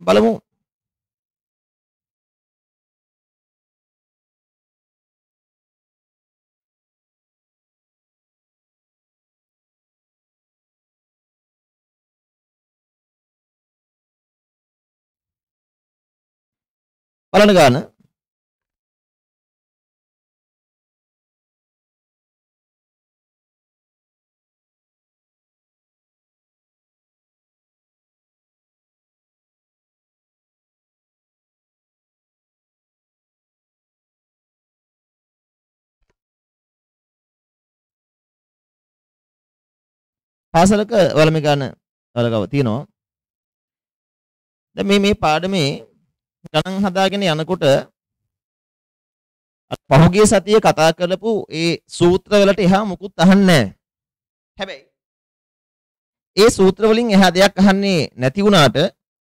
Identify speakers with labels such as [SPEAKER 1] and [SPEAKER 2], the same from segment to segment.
[SPEAKER 1] බලමු. බලන ගාන පාසලක වලම ගාන වලගව තියෙනවා. දැන් මේ පාඩමේ ගණන් හදාගෙන යනකොට පහුගිය සතියේ කතා කරපු ඒ සූත්‍ර වලට එහා මුකුත් අහන්නේ නැහැ. හැබැයි ඒ සූත්‍ර වලින් එහා දෙයක් අහන්නේ නැති වුණාට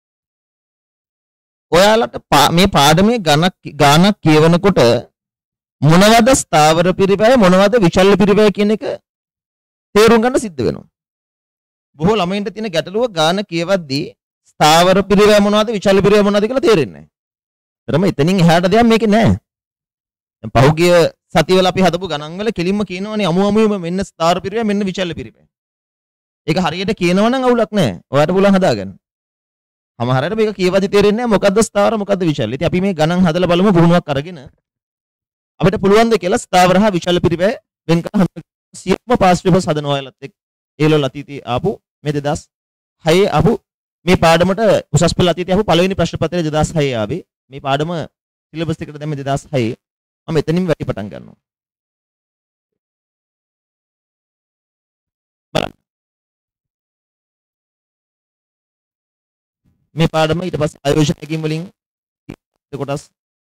[SPEAKER 1] ඔයාලට මේ පාඩමේ ගානක් කියවනකොට මොනවද ස්ථාවර පිරිවැය මොනවද විචල්්‍ය පිරිවැය කියන එක තේරුම් ගන්න සිද්ධ වෙනවා. බොහෝ ළමයින්ට තියෙන ගැටලුව ගාන කියවද්දී ස්ථාවර පිරිවැය මොනවද විචල්්‍ය පිරිවැය මොනවද කියලා තේරෙන්නේ නැහැ. තරම එතනින් එහාට දෙයක් මේකේ නැහැ. දැන් පහුගිය සතිවල අපි හදපු ගණන් වල කෙලින්ම කියනවනේ අමුම මෙන්න ස්ථාවර පිරිවැය මෙන්න විචල්්‍ය පිරිවැය. ඒක හරියට කියනවා නම් අවුලක් නැහැ. ඔයාලට පුළුවන් හදාගන්න. සමහරවිට මේක කියවද්දි තේරෙන්නේ නැහැ මොකද්ද ස්ථාවර මොකද්ද විචල්්‍ය. ඉතින් අපි මේ ගණන් හදලා බලමු පුහුණුවක් අරගෙන අපිට පුළුවන් ද කියලා ස්ථාවර හා විචල්්‍ය පිරිවැය වෙන් කර සියලුම පාස් පේපර්ස් හදන ඔයාලත් එක්ක ඒවල අතීතයේ ආපු මේ 2006 ආපු මේ පාඩමට උසස් පෙළ අතීතයේ ආපු පළවෙනි ප්‍රශ්න පත්‍රය 2006 ආවේ. මේ පාඩම සිලබස් එකට දැම්මේ 2006. මම එතනින් වැඩි පටන් ගන්නවා. බලන්න. මේ පාඩම ඊට පස්සේ ආයෝජන හැකිම් වලින් කොටස්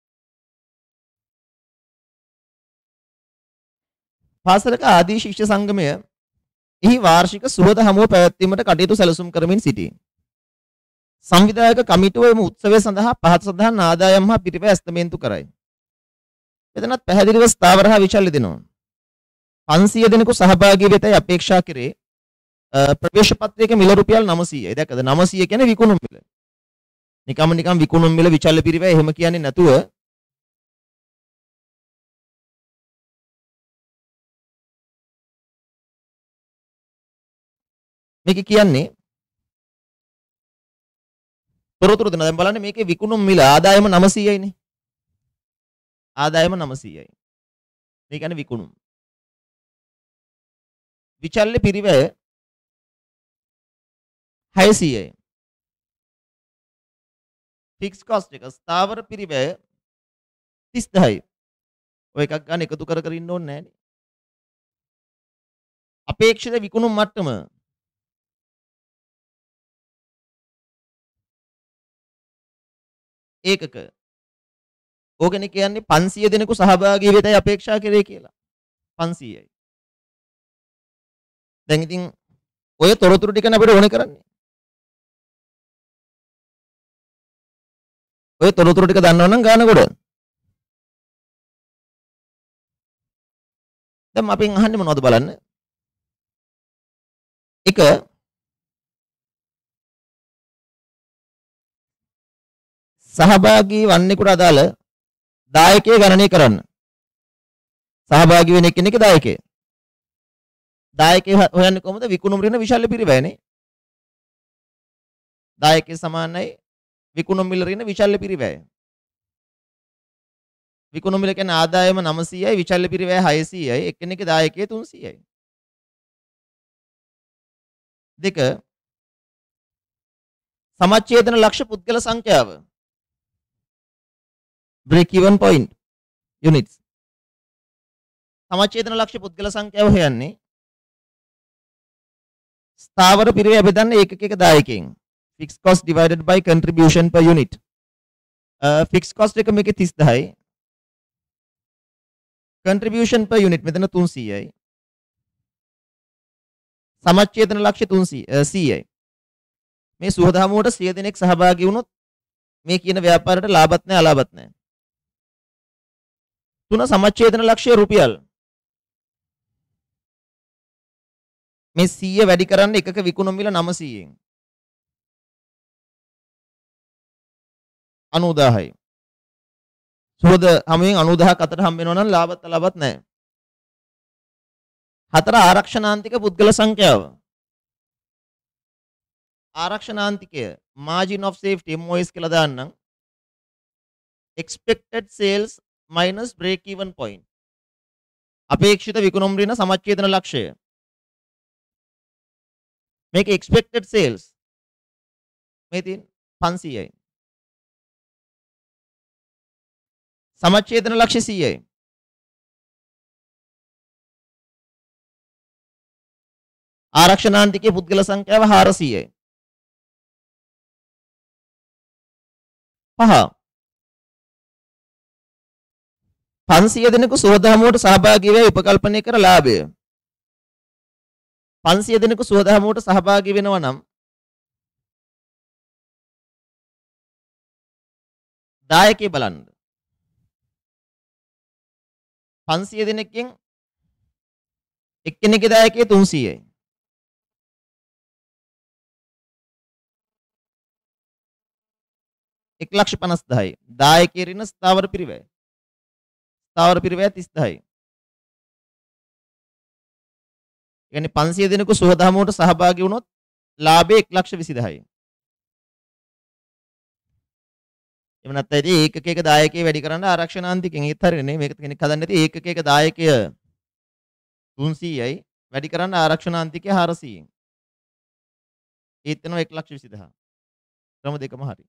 [SPEAKER 1] පාසලක ආදී ශිෂ්‍ය සංගමය එහි වාර්ෂික සුවද හමුව පැවැත්වීමට කටයුතු සැලසුම් කරමින් සිටී. සංවිධායක කමිටුව එම උත්සවය සඳහා පහත සඳහන් ආදායම් හා පිරිවැය ඇස්තමේන්තු කරයි. මෙතනත් පැහැදිලිව ස්ථාවර හා විචල්්‍ය දෙනවා. 500 දෙනෙකු සහභාගී වෙතයි අපේක්ෂා කෙරේ. ප්‍රවේශ පත්‍රයක මිල රුපියල් 900යි. දැක්කද 900 කියන්නේ විකුණුම් මිල. නිකම් විකුණුම් මිල විචල්්‍ය පිරිවැය එහෙම කියන්නේ නැතුව මේක කියන්නේ තොරතුරු දෙනවා. දැන් බලන්න මේකේ විකුණුම් මිල ආදායම 900යිනේ. ආදායම 900යි. මේ කියන්නේ විකුණුම්. විචල්්‍ය පිරිවැය 600යි. ෆික්ස් කොස්ට් එක ස්ථාවර පිරිවැය 30000යි. ඔය එකක් ගන්න එකතු කර ඉන්න ඕනේ නෑනේ. අපේක්ෂිත විකුණුම් මට්ටම ඒකක ඕකනේ කියන්නේ 500 දෙනෙකු සහභාගී වෙතයි අපේක්ෂා කරේ කියලා. 500යි. දැන් ඉතින් ඔය තොරතුරු ටිකනේ අපිට ඕනේ කරන්නේ. ඔය තොරතුරු ටික දන්නවනම් ගාන කොට. දැන් අපෙන් අහන්නේ මොනවද බලන්න. එක සහභාගී වන්නෙකුට අදාළ දායකය ගණනය කරන්න. සහභාගී වෙන එක්කෙනෙක්ගේ දායකය. දායකය හොයන්නේ කොහොමද? විකුණුම් ඍණ විශාල පිරිවැයනේ. දායකය සමානයි විකුණුම් මිල ඍණ විශාල පිරිවැය. විකුණුම් මිල කියන්නේ ආදායම 900යි විශාල පිරිවැය 600යි. එක්කෙනෙක්ගේ දායකය 300යි. දෙක සමච්ඡේදන ලක්ෂ පුද්ගල සංඛ්‍යාව break even point units. සමච්ඡේදන ලක්ෂ පුද්ගල සංඛ්‍යාව හොයන්නේ ස්ථාවර පිරිවැය බෙදන්න ඒකක දායකයන්. fixed cost divided by contribution per unit. fixed cost එක මේකේ 30000යි. contribution per unit මෙතන 300යි. සමච්ඡේදන ලක්ෂ 300යි. මේ සුවදහමුවට 100 දෙනෙක් සහභාගී වුණොත් මේ කියන ව්‍යාපාරයට ලාභත් නැහැ අලාභත් නැහැ. තුන සමච්ඡේදන ලක්ෂය රුපියල්. මේ 100 වැඩි කරන්න එකක විකුණුම් මිල 900න්. 90000යි. සුවද හමුවෙන් 90000ක් අතර හම්බ වෙනවා නම් ලාභත් ලාභත් නැහැ. 4 ආරක්ෂණාන්තික පුද්ගල සංඛ්‍යාව. ආරක්ෂණාන්තිකය margin of safety MOS කියලා දාන්නම්. expected sales minus break even point. අපේක්ෂිත විකුණුම් ඍණ සමච්ඡේදන ලක්ෂය. මේක expected sales මේ තියෙන 500යි. සමච්ඡේදන ලක්ෂ්‍ය 100යි. ආරක්ෂණාන්තිකයේ පුද්ගල සංඛ්‍යාව 400යි. 500 දෙනෙකු සුවදහමුවට සහභාගී වේ උපකල්පනය කර ලාභය. 500 දෙනෙකු සුවදහමුවට සහභාගී වෙනවා නම් දායකයෙ බලන්න. 500 දෙනෙක්ගෙන් එක්කෙනෙක්ගේ දායකයෙ 300යි. एक 1,50,000යි. දායකයෙ ඍණ ස්ථාවර පිරිවැය. ස්ථාවර පිරිවැය 30000යි. කියන්නේ 500 දෙනෙකු සුවදහමුවට සහභාගී වුණොත් ලාභය 1,20,000යි. එහෙම නැත්නම් ඉතින් ඒකකයක දායකයෙ වැඩි කරන්න ආරක්ෂණාන්තිකෙන් ඒත් හරියන්නේ නේ. මේක කෙනෙක් හදන්නේ නැති ඒකකයක දායකය 300යි වැඩි කරන්න ආරක්ෂණාන්තිකය 400යි. ඒත් වෙනවා 1,20,000. ක්‍රම දෙකම හරි.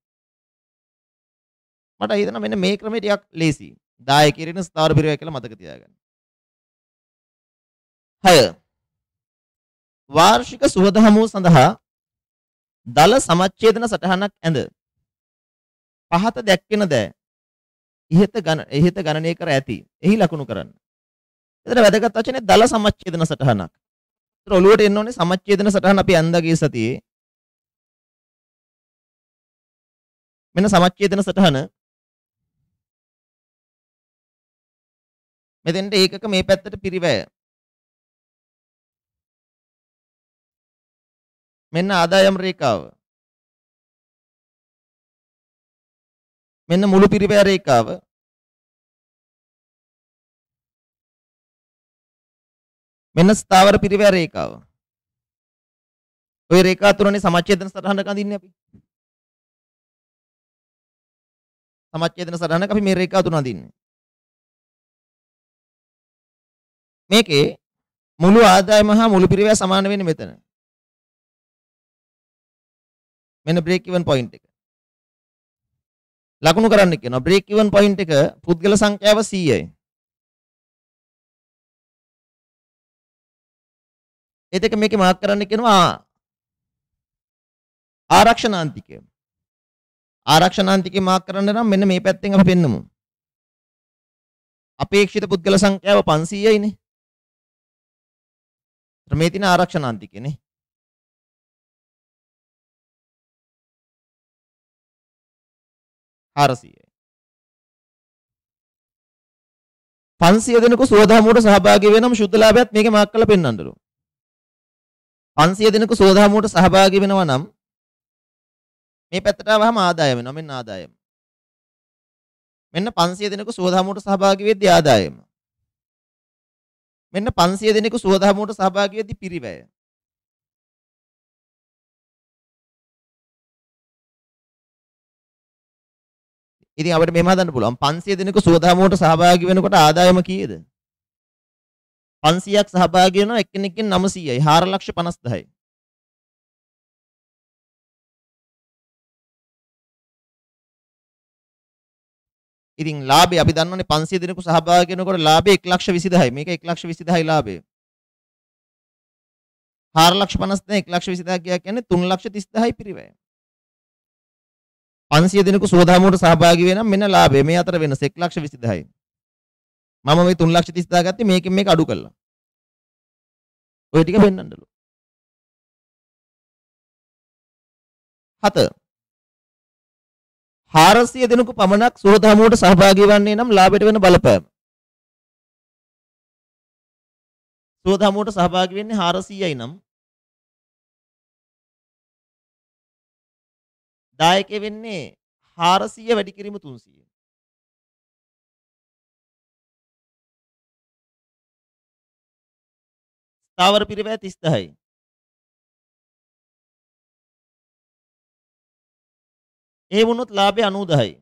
[SPEAKER 1] මට හිතෙනවා මෙන්න මේ ක්‍රමය ටිකක් ලේසි. දායකයෙ ඍණ ස්ථාවර පිරිවැය කියලා මතක තියාගන්න. 6. වාර්ෂික සුවදහමුව සඳහා දල සමච්ඡේදන සටහනක් ඇඳ පහත දැක්වෙන දෑ ඉහත ගණනය කර ඇති. එහි ලකුණු කරන්න. එතන වැදගත් වචනේ දල සමච්ඡේදන සටහනක්. ඒතර ඔළුවට එන්න ඕනේ සමච්ඡේදන සටහන අපි අන්දාගේ සතියේ. මෙන්න සමච්ඡේදන සටහන. මෙතෙන්ට ඒකක මේ පැත්තට පිරිවැය. මෙන්න ආදායම් රේඛාව. මෙන්න මුළු පිරිවැය රේඛාව. මෙන්න ස්ථාවර පිරිවැය රේඛාව. ওই රේඛා තුනනේ සමච්ඡේදන සටහනක අඳින්නේ අපි. සමච්ඡේදන සටහනක අපි මේ රේඛා තුන අඳින්නේ. මේකේ මුළු ආදායම හා මුළු පිරිවැය සමාන වෙන්නේ මෙතන. මෙන්න break even point එක. ලකුණු කරන්න කියනවා. break even point එක පුද්ගල සංඛ්‍යාව 100යි. ඒත් එක මේකේ මාක් කරන්න කියනවා ආරක්ෂණාන්තිකය. ආරක්ෂණාන්තිකේ මාක් කරන්න නම් මෙන්න මේ පැත්තෙන් අපි පෙන්නමු. අපේක්ෂිත පුද්ගල සංඛ්‍යාව 500යිනේ. මේ තියෙන ආරක්ෂණාන්තිකේනේ. ආරසියයි. 500 දෙනෙකු සුවදහමුවට සහභාගී වෙනම ශුද්ධ ලාභයත් මේකේ මාක් කරලා පෙන්නන්නලු. 500 දෙනෙකු සුවදහමුවට සහභාගී වෙනවා නම් මේ පැත්තට ආවම ආදායම වෙනවා. මෙන්න ආදායම. මෙන්න 500 දෙනෙකු සුවදහමුවට සහභාගී වෙද්දී ආදායම. මෙන්න 500 දෙනෙකු සුවදහමුවට සහභාගී වෙද්දී පිරිවැය. ඉතින් අපිට මෙහෙම හදන්න පුළුවන් 500 දෙනෙකු සුවදහමුවට සහභාගී වෙනකොට ආදායම කීයද? 500ක් සහභාගී වෙනවා එක්කෙනෙක්ගෙන් 900යි 4,50,000යි. ඉතින් ලාභය අපි දන්නවනේ 500 දෙනෙකු සහභාගී වෙනකොට ලාභය 1,20,000යි. මේක 1,20,000යි ලාභය. 4,50,000 1,20,000 කියන්නේ 3,30,000යි පිරිවැය. 500 දෙනෙකු සුවදහමුවට සහභාගී වෙනම් මෙන්න ලාභය. මේ අතර වෙනස 1,20,000යි. මම මේ 3,30,000 ගත්තේ මේකෙන් මේක අඩු කළා. ඔය ටික පෙන්නන්නලු. 7. 400 දෙනෙකු පමණක් සුවදහමුවට සහභාගී වන්නේ නම් ලාභයට වෙන බලපෑම. සුවදහමුවට සහභාගී වෙන්නේ 400යි නම් දායකයෙ වෙන්නේ 400 වැඩි කිරීම 300. ස්ථාවර පිරිවැය 30000යි. ඒ වුණොත් ලාභය 90000යි.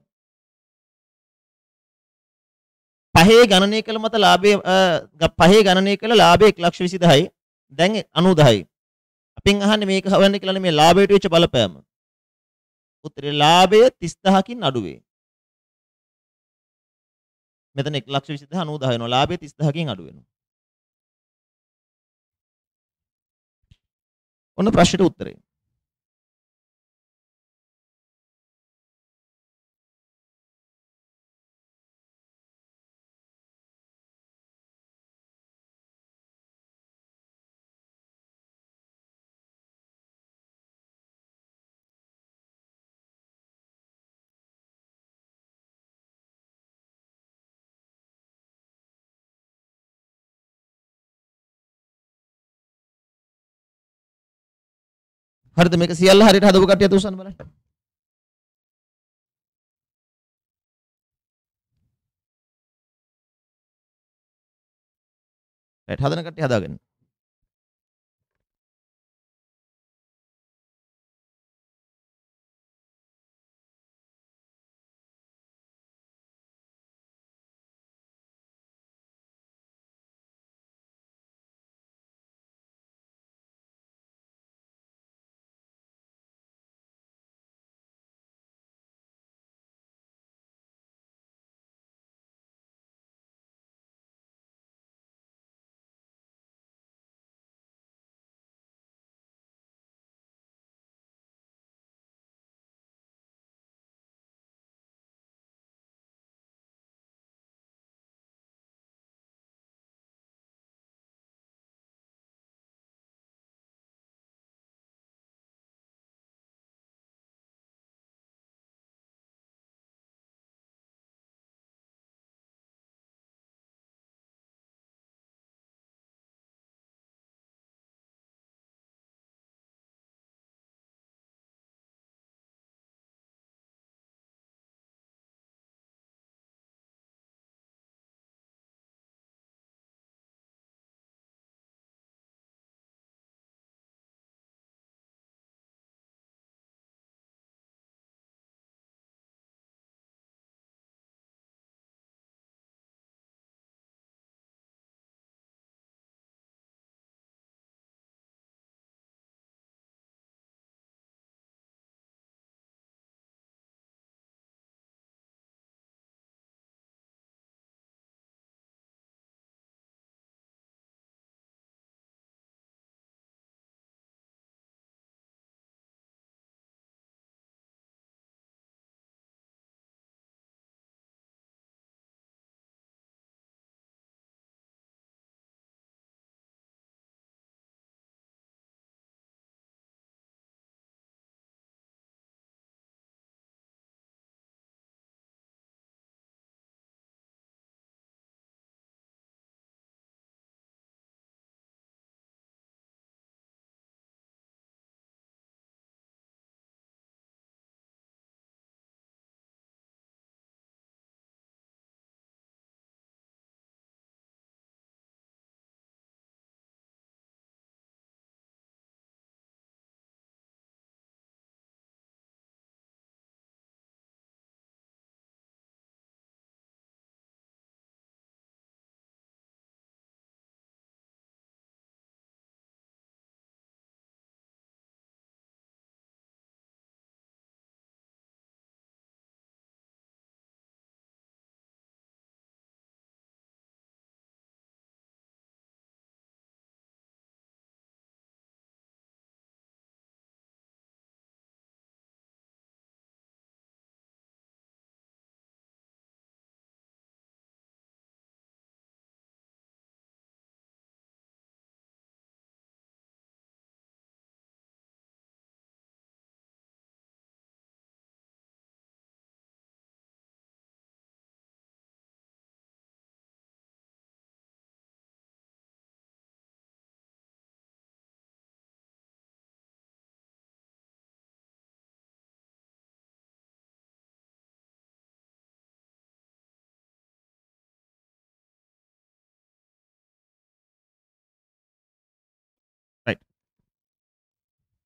[SPEAKER 1] පහේ ගණනය කළ මත ලාභය පහේ ගණනය කළ ලාභය 120000යි. දැන් 90000යි. අපෙන් අහන්නේ මේක හොයන්න කියලා මේ ලාභයට වෙච්ච බලපෑම. උත්තරේ ලාභය 30000කින් අඩු වේ. මෙතන 120000 90000 වෙනවා. ලාභය 30000කින් අඩු වෙනවා. ඔන්න ප්‍රශ්නෙට උත්තරේ. හරිද මේක සියල්ල හරියට හදපු කට්ටිය අත උස්සන්න බලන්න. රයිට් හදන කට්ටිය හදාගන්න.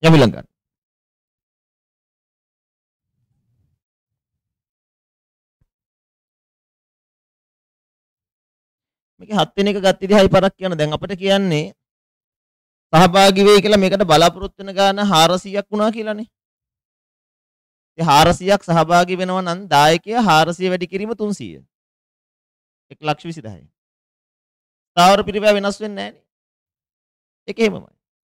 [SPEAKER 1] යමිලන් ගන්න. මේක 7 වෙනි එක ගත්ත ඉතින් 6 පාරක් කියන දැන් අපිට කියන්නේ සහභාගී වෙයි කියලා මේකට බලාපොරොත්තු වෙන ගාන 400ක් වුණා කියලානේ. ඉතින් 400ක් සහභාගී වෙනවා නම් දායකයා 400 වැඩි කිරීම 300. 1,20,000. ස්ථාවර පිරිවැය වෙනස් වෙන්නේ නැහනේ. ඒක එහෙමමයි.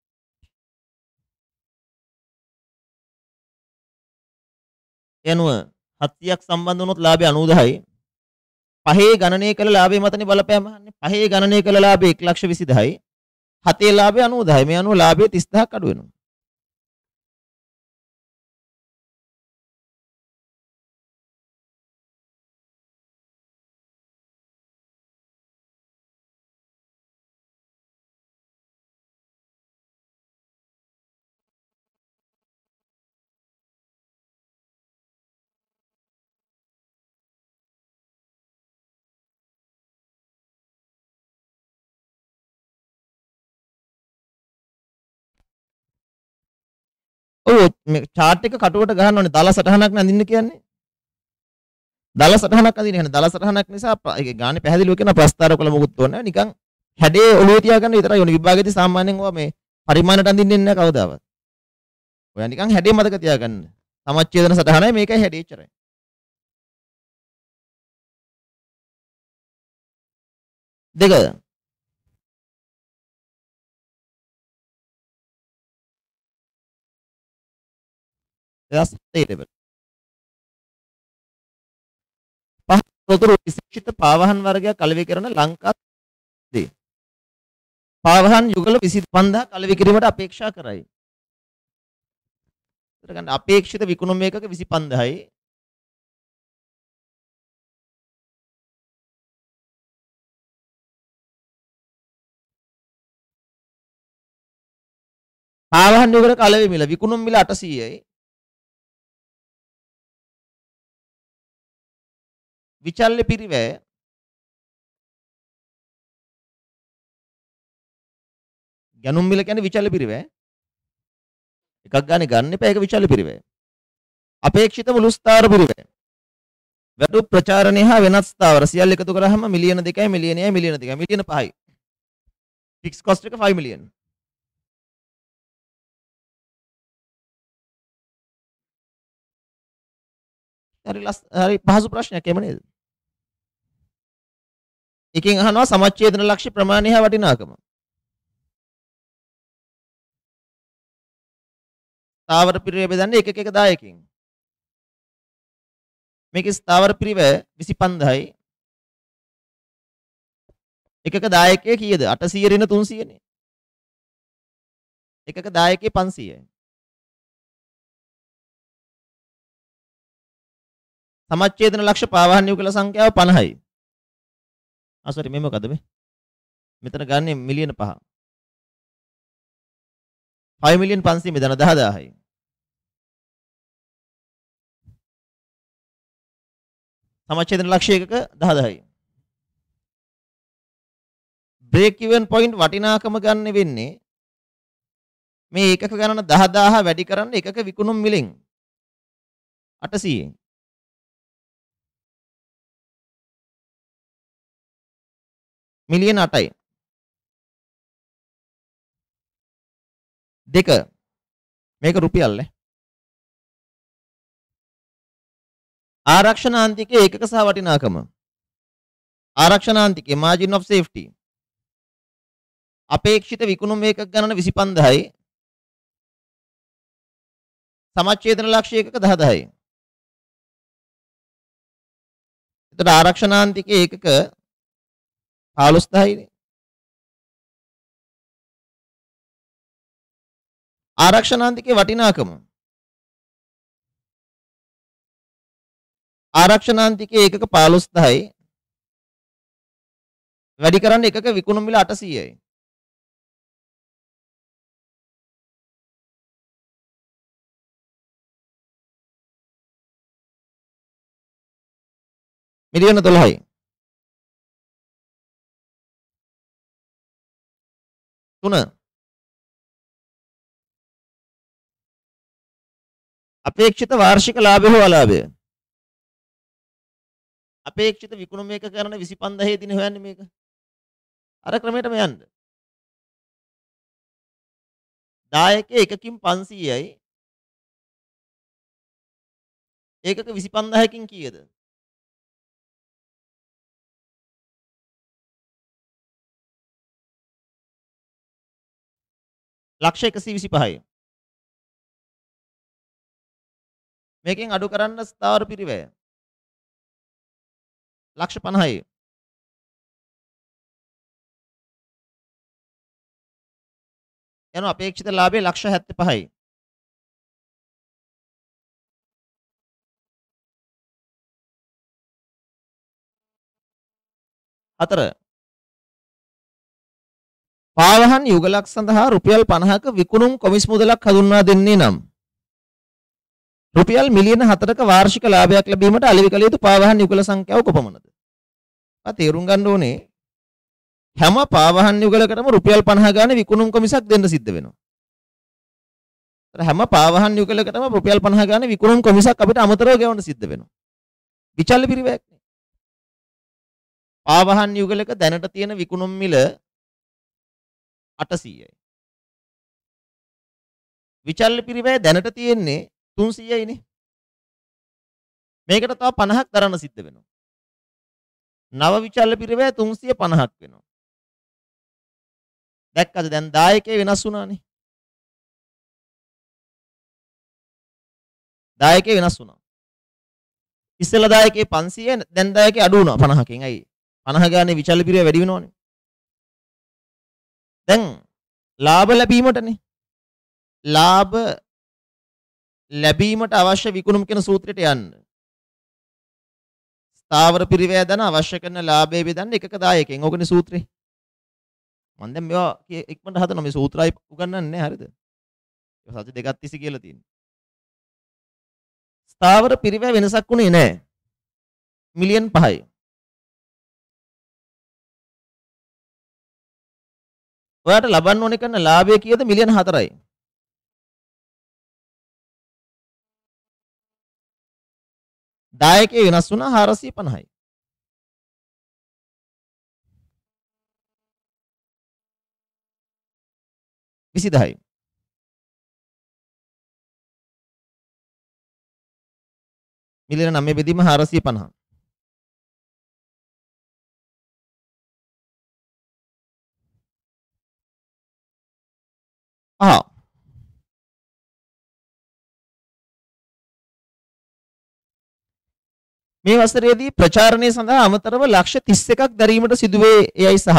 [SPEAKER 1] එනුව 700ක් සම්බන්ධ වුණොත් ලාභය 90යි. පහේ ගණනය කළ ලාභය මතනේ බලපෑම අහන්නේ. පහේ ගණනය කළ ලාභය 1,20,000යි. හතේ ලාභය 90යි. මේ අනුව ලාභය 30,000ක් අඩු වෙනවා. ඔව් මේ chart එක කටුවට ගහන්න ඕනේ. දල සටහනක් නඳින්න කියන්නේ. දල සටහනක් අදින්න කියන්නේ. දල සටහනක් නිසා ඒක ගානේ පැහැදිලිව කියන ප්‍රස්තාර කළ මොකුත් ඕනේ නැහැ. නිකන් හැඩේ ඔළුවේ තියාගන්න විතරයි ඕනේ. විභාගෙදී සාමාන්‍යයෙන් ඔයා මේ පරිමාණයට අඳින්නේ නැහැ කවදාවත්. ඔයා නිකන් හැඩේ මතක තියාගන්න. සමච්ඡේදන සටහනයි මේකයි හැඩේ එච්චරයි. දෙක. එදාස් තේරෙන්න. පහ තොතුරු විශේෂිත පාවහන් වර්ගයක් අලෙවි කරන ලංකා දේ. පාවහන් යුගල 25000 අලෙවි කිරීමට අපේක්ෂා කරයි. ඒතර ගන්න අපේක්ෂිත විකුණුම් ඒකක 25000යි. පාවහන් යුගල අලෙවි මිල විකුණුම් මිල 800යි. විචල්්‍ය පිරිවැය ගැනුම් මිල කියන්නේ විචල්්‍ය පිරිවැය එකක් ගන්න එපා ඒක විචල්්‍ය පිරිවැය අපේක්ෂිත මුළු ස්ථාවර පිරිවැය වැඩි ප්‍රචාරණය හා වෙනත් ස්ථාවර සියල්ල එකතු කරාම මිලියන 2යි මිලියනයි මිලියන 2යි මිලියන 5යි ෆික්ස් කොස්ට් එක 5 මිලියන් හරි පහසු ප්‍රශ්නයක් එම නේද එකෙන් අහනවා සමච්ඡේදන ලක්ෂ්‍ය ප්‍රමාණය හා වටිනාකම ස්ථාවර පිරිවැය බෙදන්නේ එක එක දායකකින් මේකේ ස්ථාවර පිරිවැය 25000යි එකක දායකයෙක් කීයද 800 රින 300 නේ එකක දායකයෙක් 500යි සමච්ඡේදන ලක්ෂ්‍ය පාවහන් යුගල සංඛ්‍යාව 50යි ආසරි මේ මොකද මේ මෙතන ගන්නේ මිලියන 5 5 මිලියන් 500 මෙතන 10000යි සමච්ඡේදන ලක්ෂ්‍ය එකක 10000යි බ්‍රේක් ඉවන් පොයින්ට් වටිනාකම ගන්න වෙන්නේ මේ ඒකක ගණන 10000 වැඩි කරන්න එකක විකුණුම් මිලෙන් 800න් මිලියන 8යි දෙක මේක රුපියල් නේ ආරක්ෂණාන්තිකයේ ඒකක සහ වටිනාකම ආරක්ෂණාන්තිකයේ margin of safety අපේක්ෂිත විකුණුම් ඒකක ගණන 25000යි සමච්ඡේදන ලක්ෂ්‍ය ඒකක 10000යි එතකොට ආරක්ෂණාන්තිකයේ ඒකක 15000යි ආරක්ෂණාන්තිකයේ වටිනාකම ආරක්ෂණාන්තිකයේ ඒකක 15000යි වැඩි කරන්න එකක විකුණුම් මිල 800යි මිලියන 12යි තුන අපේක්ෂිත වාර්ෂික ලාභය හෝ අලාභය. අපේක්ෂිත විකුණුම එක කරන 25000 දින හොයන්නේ මේක. අර ක්‍රමයටම යන්න. දායකයේ එකකින් 500යි. ඒකක 25000කින් කීයද? ලක්ෂ 125යි. මේකෙන් අඩු කරන්න ස්ථාවර පිරිවැය. ලක්ෂ 50යි. යන අපේක්ෂිත ලාභය ලක්ෂ 75යි. හතර. පාවහන් යුගලක් සඳහා රුපියල් 50ක විකුණුම් කොමිස් මුදලක් හඳුන්වා දෙන්නේ නම් රුපියල් මිලියන 4ක වාර්ෂික ලාභයක් ලැබීමට අලෙවි කළ යුතු පාවහන් යුගල සංඛ්‍යාව කොපමණද? තේරුම් ගන්න ඕනේ හැම පාවහන් යුගලකටම රුපියල් 50 ගානේ විකුණුම් කොමිසක් දෙන්න සිද්ධ වෙනවා. හැම පාවහන් යුගලකටම රුපියල් 50 ගානේ විකුණුම් කොමිසක් අපිට අමතරව ගෙවන්න සිද්ධ වෙනවා. විචල්්‍ය පිරිවැයක් නේ. පාවහන් යුගලක දැනට තියෙන විකුණුම් මිල 800යි. විචල්්‍ය පිරිවැය දැනට තියෙන්නේ 300යි නේ. මේකට තව 50ක් දරන්න සිද්ධ වෙනවා. නව විචල්්‍ය පිරිවැය 350ක් වෙනවා. දැක්කද දැන් දායකයේ වෙනස් වුණානේ. දායකයේ වෙනස් වුණා. ඉස්සෙල්ලා දායකයේ 500යි දැන් දායකයේ අඩු වුණා 50කින්. ඇයි? 50 ගානේ විචල්්‍ය පිරිවැය වැඩි වෙනවනේ. දැන් ලාභ ලැබීමටනේ. ලාභ ලැබීමට අවශ්‍ය විකුණුම් කියන සූත්‍රයට යන්න. ස්ථාවර පිරිවැය දන අවශ්‍ය කරන ලාභය බෙදන්න එකක දායකෙන්. ඕකනේ සූත්‍රේ. මම දැන් මේවා ඉක්මනට හදනවා. මේ සූත්‍රය උගන්වන්නේ හරිද? ඒක සත්‍ය දෙකක් තිසි කියලා තියෙනවා. ස්ථාවර පිරිවැය වෙනසක් උනේ නැහැ. මිලියන් 5යි. ඔයාට ලබන්න ඕනේ කරන ලාභය කීයද? මිලියන් 4යි. දායකයේ වෙනස් වුණා 450යි. විසිදහයි. මිලියන 9 බෙදීම 450. මේ වසරේදී ප්‍රචාරණය සඳහා අමතරව ලක්ෂ 31ක් දැරීමට සිදුවේ යයි සහ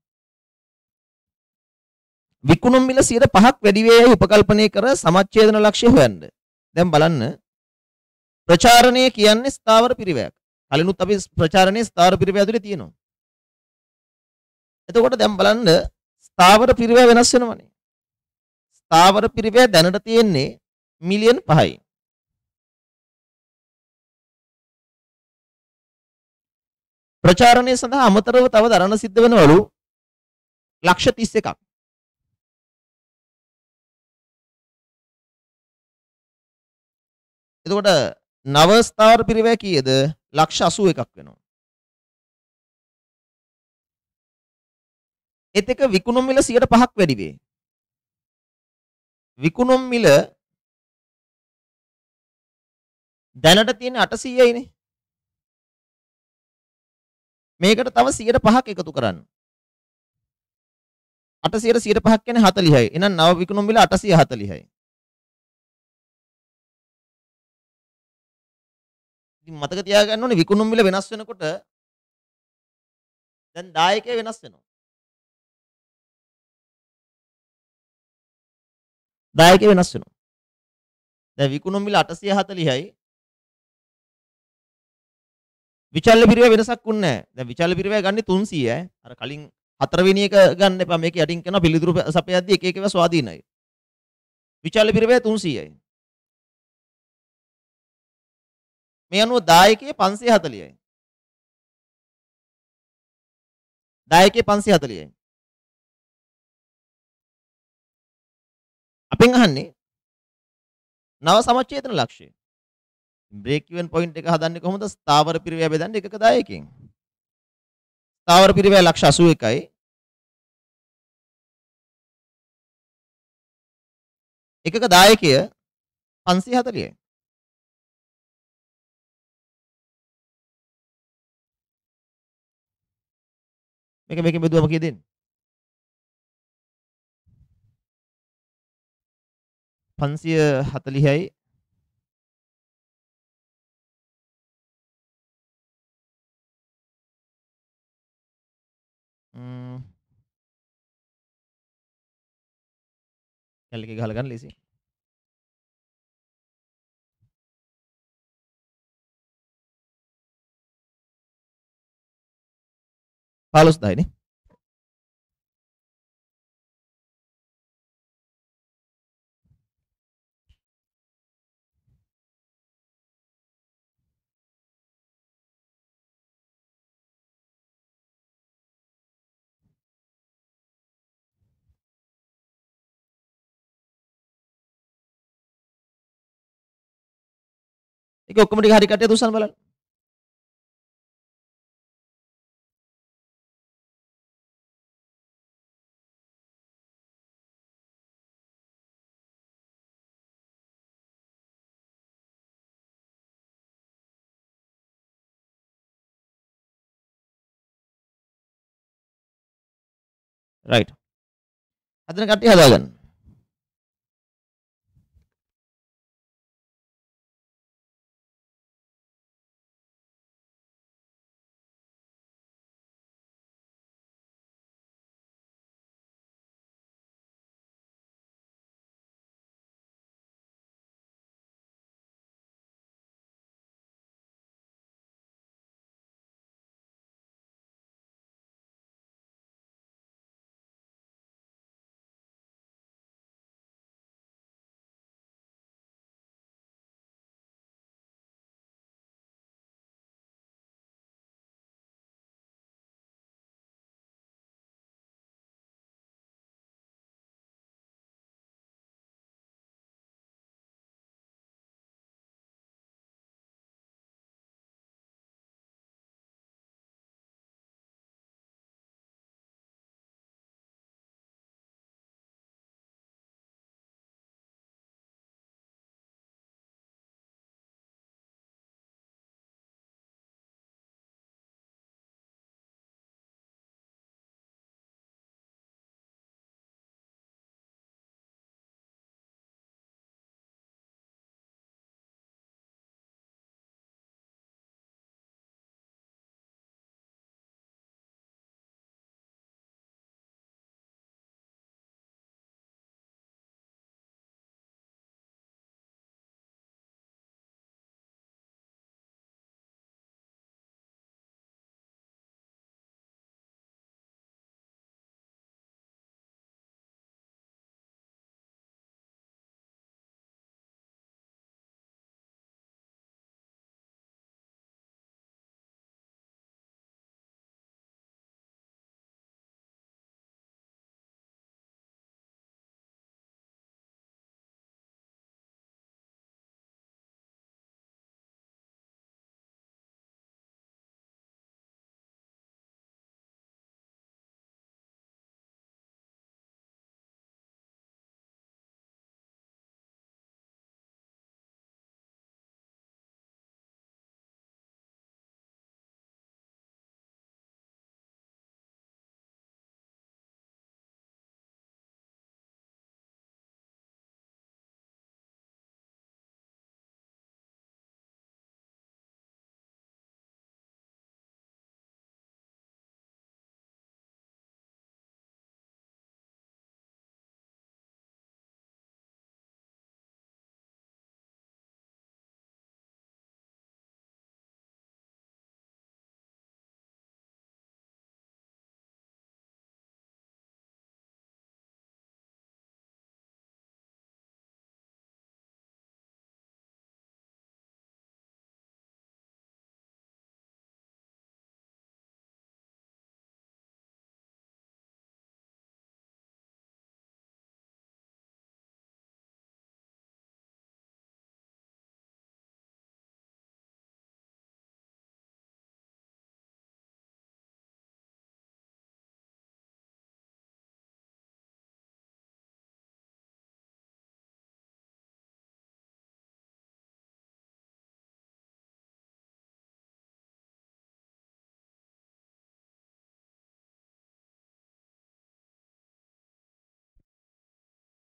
[SPEAKER 1] විකුණුම් මිල 5ක් වැඩි වේ යයි උපකල්පනය කර සමච්ඡේදන ලක්ෂ්‍ය හොයන්න. දැන් බලන්න ප්‍රචාරණය කියන්නේ ස්ථාවර පිරිවැයක්. කලිනුත් අපි ප්‍රචාරණයේ ස්ථාවර පිරිවැය ඇතුලේ තියෙනවා. එතකොට දැන් බලන්න ස්ථාවර පිරිවැය වෙනස් වෙනවනේ. ස්ථාවර පිරිවැය දැනට තියෙන්නේ මිලියන් 5යි. ප්‍රචාරණය සඳහා අමතරව තව දරන්න සිද්ධ වෙනවලු ලක්ෂ 31ක්. එතකොට නව ස්ථාවර පිරිවැය කීයද? ලක්ෂ 81ක් වෙනවා. ඒත් එක විකුණුම් මිල 5ක් වැඩි වේ. විකුණුම් මිල දැනට තියෙන 800යිනේ. මේකට තව 5ක් එකතු කරන්න. 800ට 5ක් කියන්නේ 40යි. එහෙනම් නව විකුණුම් මිල 840යි. ඉතින් මතක තියාගන්න ඕනේ විකුණුම් මිල වෙනස් වෙනකොට දැන් දායකය වෙනස් වෙනවා. දායකය වෙනස් වෙනවා. දැන් විකුණුම් මිල 840යි. විචල්්‍ය පිරිවැය වෙනසක් වුන්නේ නැහැ. දැන් විචල්්‍ය පිරිවැය ගන්නේ 300යි. අර කලින් 4 වෙනි එක ගන්න එපා. මේක යටින් කරනවා පිළිතුරු සපයද්දී එක එක ඒවා ස්වාධීනයි. විචල්්‍ය පිරිවැය 300යි. මේ අනුව දායකයේ 540යි. දායකයේ 540යි. අපෙන් අහන්නේ නව සමච්ඡේදන ලක්ෂ්‍ය. බ්‍රේක් ඉවන් පොයින්ට් එක හදන්නේ කොහොමද? ස්ථාවර පිරිවැය බෙදන්නේ එකක 10කින්. ස්ථාවර පිරිවැය ලක්ෂ 81යි. එකක 10කය 540යි. මේකෙන් බෙදුවම කීයද එන්නේ? 540යි කැල්ලක ගහලා ගන්න ලේසි. 15000 නේ. ඒක ඔක්කොම ටික හරි කට්ටිය උස්සන්න බලන්න. රයිට්. හදන කට්ටිය හදාගන්න.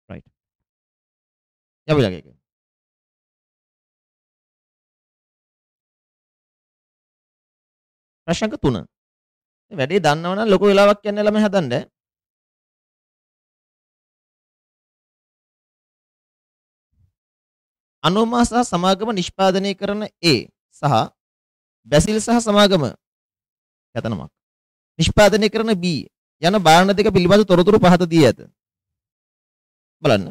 [SPEAKER 1] රයිට්. යමු ඊළඟ එක. ප්‍රශ්න අංක 3. මේ වැඩේ දන්නව නම් ලොකු වෙලාවක් යන්නේ ළමයි හදන්න. අනෝමා සහ සමාගම නිෂ්පාදනය කරන A සහ බැසිල් සහ සමාගම කැතනමක් නිෂ්පාදනය කරන B යන භාණ්ඩ දෙක පිළිබඳ තොරතුරු පහත දී ඇත. බලන්න.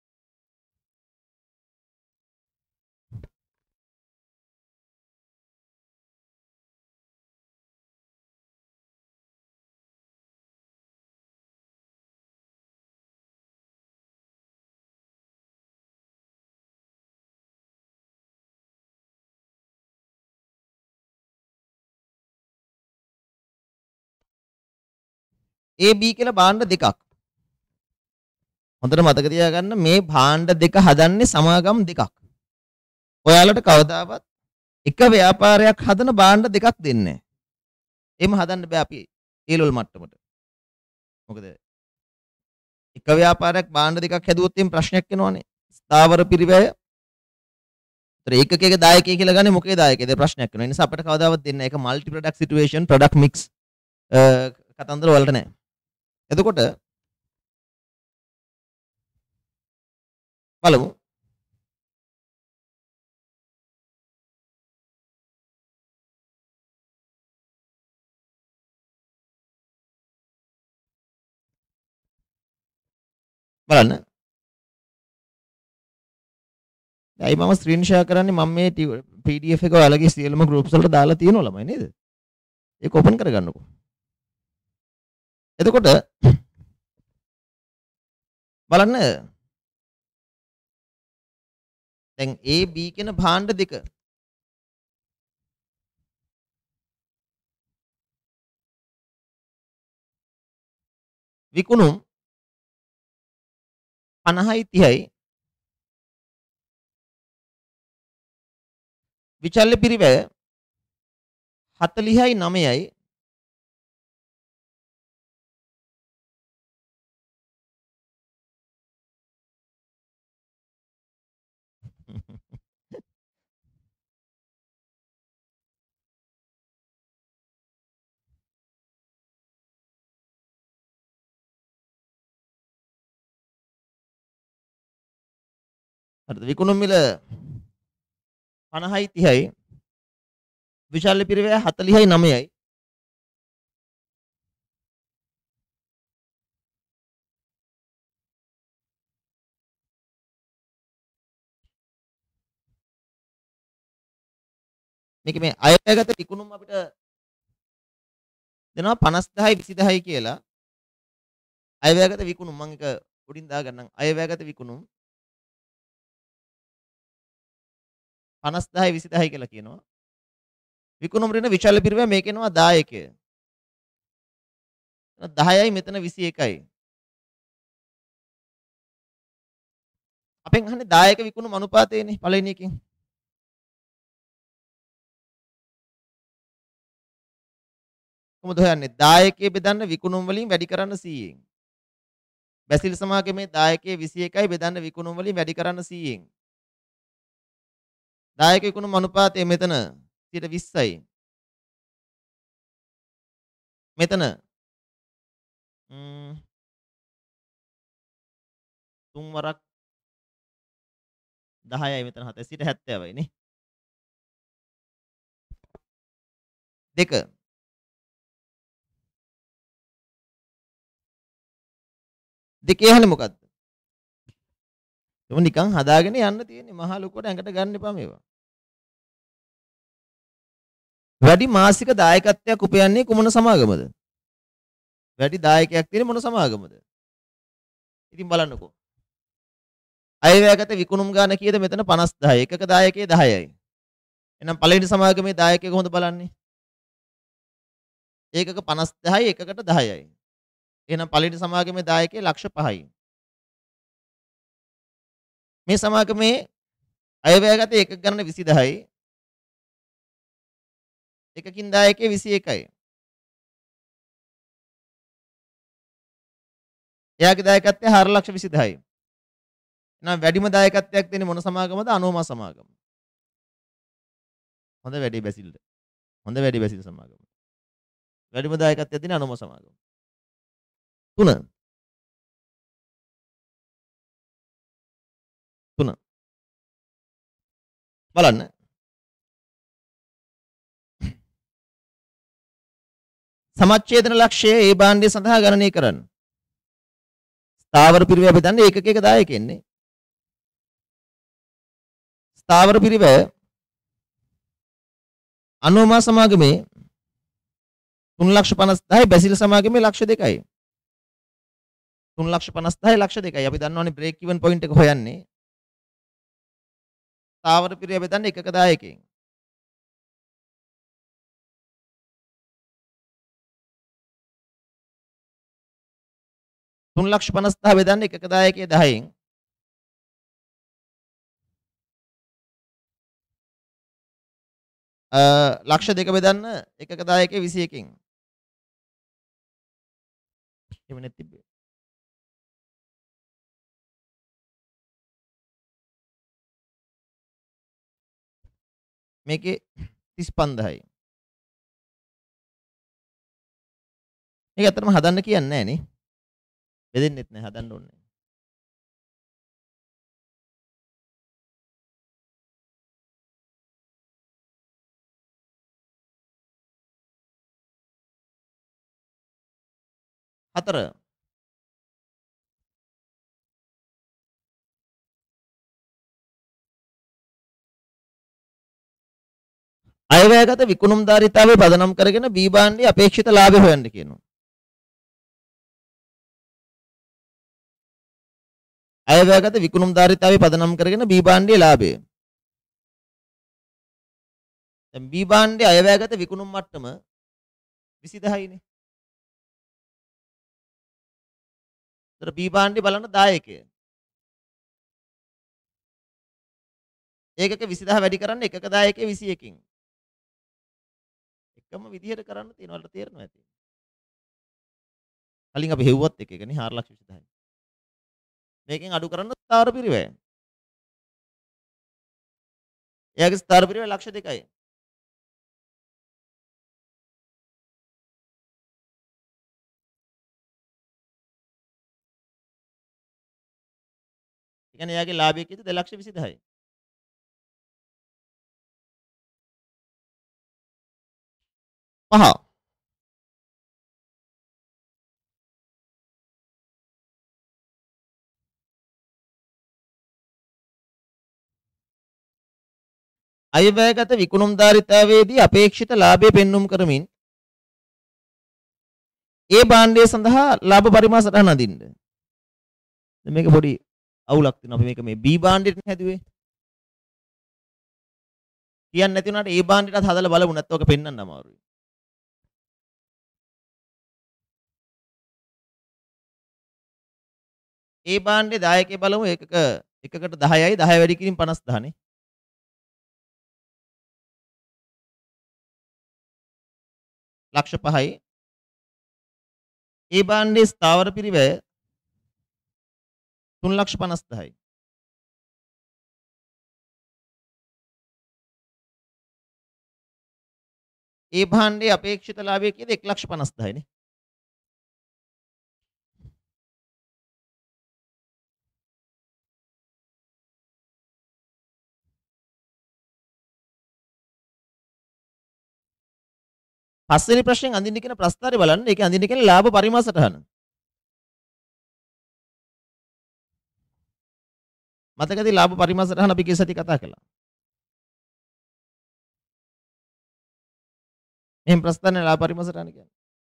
[SPEAKER 1] A B කියලා භාණ්ඩ දෙකක්. හොඳට මතක තියාගන්න මේ භාණ්ඩ දෙක හදන්නේ සමාගම් දෙකක්. ඔයාලට කවදාවත් එක ව්‍යාපාරයක් හදන භාණ්ඩ දෙකක් දෙන්නේ නැහැ. එහෙම හදන්න බෑ අපි ඒ ලෙවල් මට්ටමට. මොකද එක ව්‍යාපාරයක් භාණ්ඩ දෙකක් හැදුවොත් එම් ප්‍රශ්නයක් එනවනේ. ස්ථාවර පිරිවැය. ඒතර ඒකකයේ දායකයෙක් කියලා ගන්නේ මොකේ දායකයේද ප්‍රශ්නයක් වෙනවා. ඒ නිසා අපිට කවදාවත් දෙන්නේ නැහැ. ඒක multi product situation product mix කතන්දර වලට නැහැ. එතකොට බලමු. බලන්න. දැන් මම ස්ක්‍රීන් ෂෙයා කරන්නේ මම මේ PDF එක ඔයාලගේ සියලුම groups වලට දාලා තියෙනවා ළමයි නේද? ඒක ඕපන් කරගන්නකෝ. එතකොට බලන්න දැන් A B කියන භාණ්ඩ දෙක විකුණුම් 50යි 30යි විචල්්‍ය පිරිවැය 40යි 9යි හරිද විකුණුම් මිල 50යි 30යි විශාල පිරිවැය 40යි 9යි මේක මේ අයවැයගත විකුණුම් අපිට දෙනවා 50000යි 20000යි කියලා අයවැයගත විකුණුම් මම එක උඩින් දාගන්නම් අයවැයගත විකුණුම් 50000යි 20000යි කියලා කියනවා විකුණුම් ඍණ විශාල පිරිවැය මේකේනවා දායකය 10යි මෙතන 21යි අපෙන් අහන්නේ දායක විකුණුම් අනුපාතයනේ පළවෙනි එකෙන් කොහොමද හොයන්නේ දායකයේ බෙදන්න විකුණුම් වලින් වැඩි කරන්න 100න් බැසිල් සමාගමේ දායකයේ 21යි බෙදන්න විකුණුම් වලින් වැඩි කරන්න 100න් දායක විකුණුම් අනුපාතය මෙතන 20යි මෙතන 3 වරක් 10යි මෙතන 7යි 70යි නේ දෙක දෙකේ අහන්නේ මොකද්ද? එම නිකන් හදාගෙන යන්න තියෙන්නේ මහා ලොකුවට ඇඟට ගන්න එපා මේවා. වැඩි මාසික දායකත්වයක් උපයන්නේ කුමන සමාගමද? වැඩි දායකයක් තියෙන්නේ මොන සමාගමද? ඉතින් බලන්නකෝ. අයවැයගත විකුණුම් ගාන කීයද මෙතන 50000යි. එකක දායකයේ 10යි. එහෙනම් පළවෙනි සමාගමේ දායකයෙක් කොහොමද බලන්නේ? ඒකක 50000යි එකකට 10යි. එහෙනම් පළවෙනි සමාගමේ දායකයේ ලක්ෂ 5යි. මේ සමාගමේ අයවැයගත එකක ගණන 20000යි. එකකින් දායකයේ 21යි. එයාගේ දායකත්වය 4,20,000යි. එහෙනම් වැඩිම දායකත්වයක් දෙන්නේ මොන සමාගමද? අනෝමා සමාගම. හොඳ වැඩි බැසිල්ද. හොඳ වැඩි බැසිල් සමාගම. වැඩිම දායකත්වයක් දෙන්නේ අනෝමා සමාගම. 3 බලන්න. සමච්ඡේදන ලක්ෂය ඒ භාණ්ඩය සඳහා ගණනය කරන්න. ස්ථාවර පිරිවැය බෙදන්නේ ඒකක දායකෙන්නේ. ස්ථාවර පිරිවැය අනෝමා සමාගමේ 3,50,000යි බැසිල් සමාගමේ ලක්ෂ 2යි. 3,50,000යි ලක්ෂ 2යි. අපි දන්නවනේ බ්‍රේක් ඉවන් පොයින්ට් එක හොයන්නේ. ස්ථාවර පිරිවැය බෙදන්නේ ඒකක දායකයෙන්. $3,50,000 බෙදන්නේ එකක දායකයේ 10න්. ලක්ෂ 2 බෙදන්න එකක දායකයේ 21කින්. එහෙම නැති තිබ්බේ. මේකේ 35යි. මේක ඇත්තටම හදන්න කියන්නේ නැහැ නේ. බෙදෙන්නෙත් නැහැ හදන්න ඕනේ. හතර අයවැයගත විකුණුම්ධාරීතාවය පදනම් කරගෙන B භාණ්ඩයේ අපේක්ෂිත ලාභය හොයන්න කියනවා. අයවැයගත විකුණුම්ධාරීතාවය පදනම් කරගෙන B භාණ්ඩයේ ලාභය. දැන් B භාණ්ඩයේ අයවැයගත විකුණුම් මට්ටම 20000 නේ. ඒතර B භාණ්ඩේ බලන්න දායකය. ඒකක 20000 වැඩි කරන්න එකක දායකයේ 21කින්. එකම විදිහට කරන්න තියෙනවා වලට තේරෙනවා ඇති. කලින් අපි හෙව්වත් එකනේ 4,20,000. මේකෙන් අඩු කරන්න ස්ථාවර පිරිවැය. එයාගේ ස්ථාවර පිරිවැය ලක්ෂ 2යි. ඒ කියන්නේ එයාගේ ලාභය කීයද 2,20,000යි. පහ අයවැයගත විකුණුම්ධාරීතාවයේදී අපේක්ෂිත ලාභය පෙන්눔 කරමින් ඒ භාණ්ඩය සඳහා ලාභ පරිමාණ සටහන අඳින්න. දැන් මේක පොඩි අවුලක් තියෙනවා. අපි මේක මේ B භාණ්ඩෙට හැදුවේ. කියන්නේ නැති වුණාට ඒ භාණ්ඩෙටත් හදලා බලමු නැත්නම් ඔක පෙන්වන්න අමාරුයි. ඒ භාණ්ඩේ දායකයෙ බලමු එකකට 10යි 10 වැඩි කිරීම 50,000 නේ. ලක්ෂ 5යි. ඒ භාණ්ඩේ ස්ථාවර පිරිවැය 3,50,000යි. ඒ භාණ්ඩේ අපේක්ෂිත ලාභය කීයද 1,50,000යි නේ. පස්වෙනි ප්‍රශ්නෙන් අඳින්න කියන ප්‍රස්තාරය බලන්න. ඒකේ අඳින්න කියන ලාභ පරිමාණ සටහන. මතකද ලාභ පරිමාණ සටහන අපි ගිය සති කතා කළා. මෙහෙම ප්‍රස්තාරනේ ලාභ පරිමාණ සටහන කියන්නේ.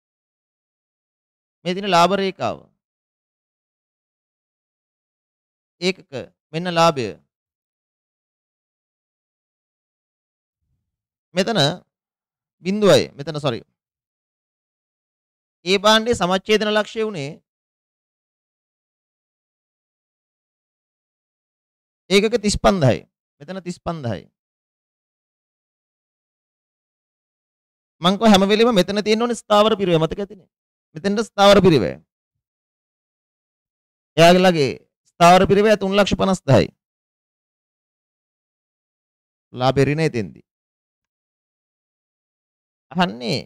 [SPEAKER 1] මේ තියෙන ලාභ රේඛාව. ඒකක මෙන්න ලාභය. මෙතන බිඳුවයි. මෙතන සෝරි. ඒ භාණ්ඩයේ සමච්ඡේදන ලක්ෂ්‍ය උනේ ඒකක 35000යි. මෙතන 35000යි. මං කව හැම වෙලෙම මෙතන තියෙන්න ඕනේ ස්ථාවර පිරිවැය මතක ඇතිනේ. මෙතෙන්ට ස්ථාවර පිරිවැය. එයාගේලාගේ ස්ථාවර පිරිවැය 3,50,000යි. ලාභෙ රිනේ තෙන්දි. අහන්නේ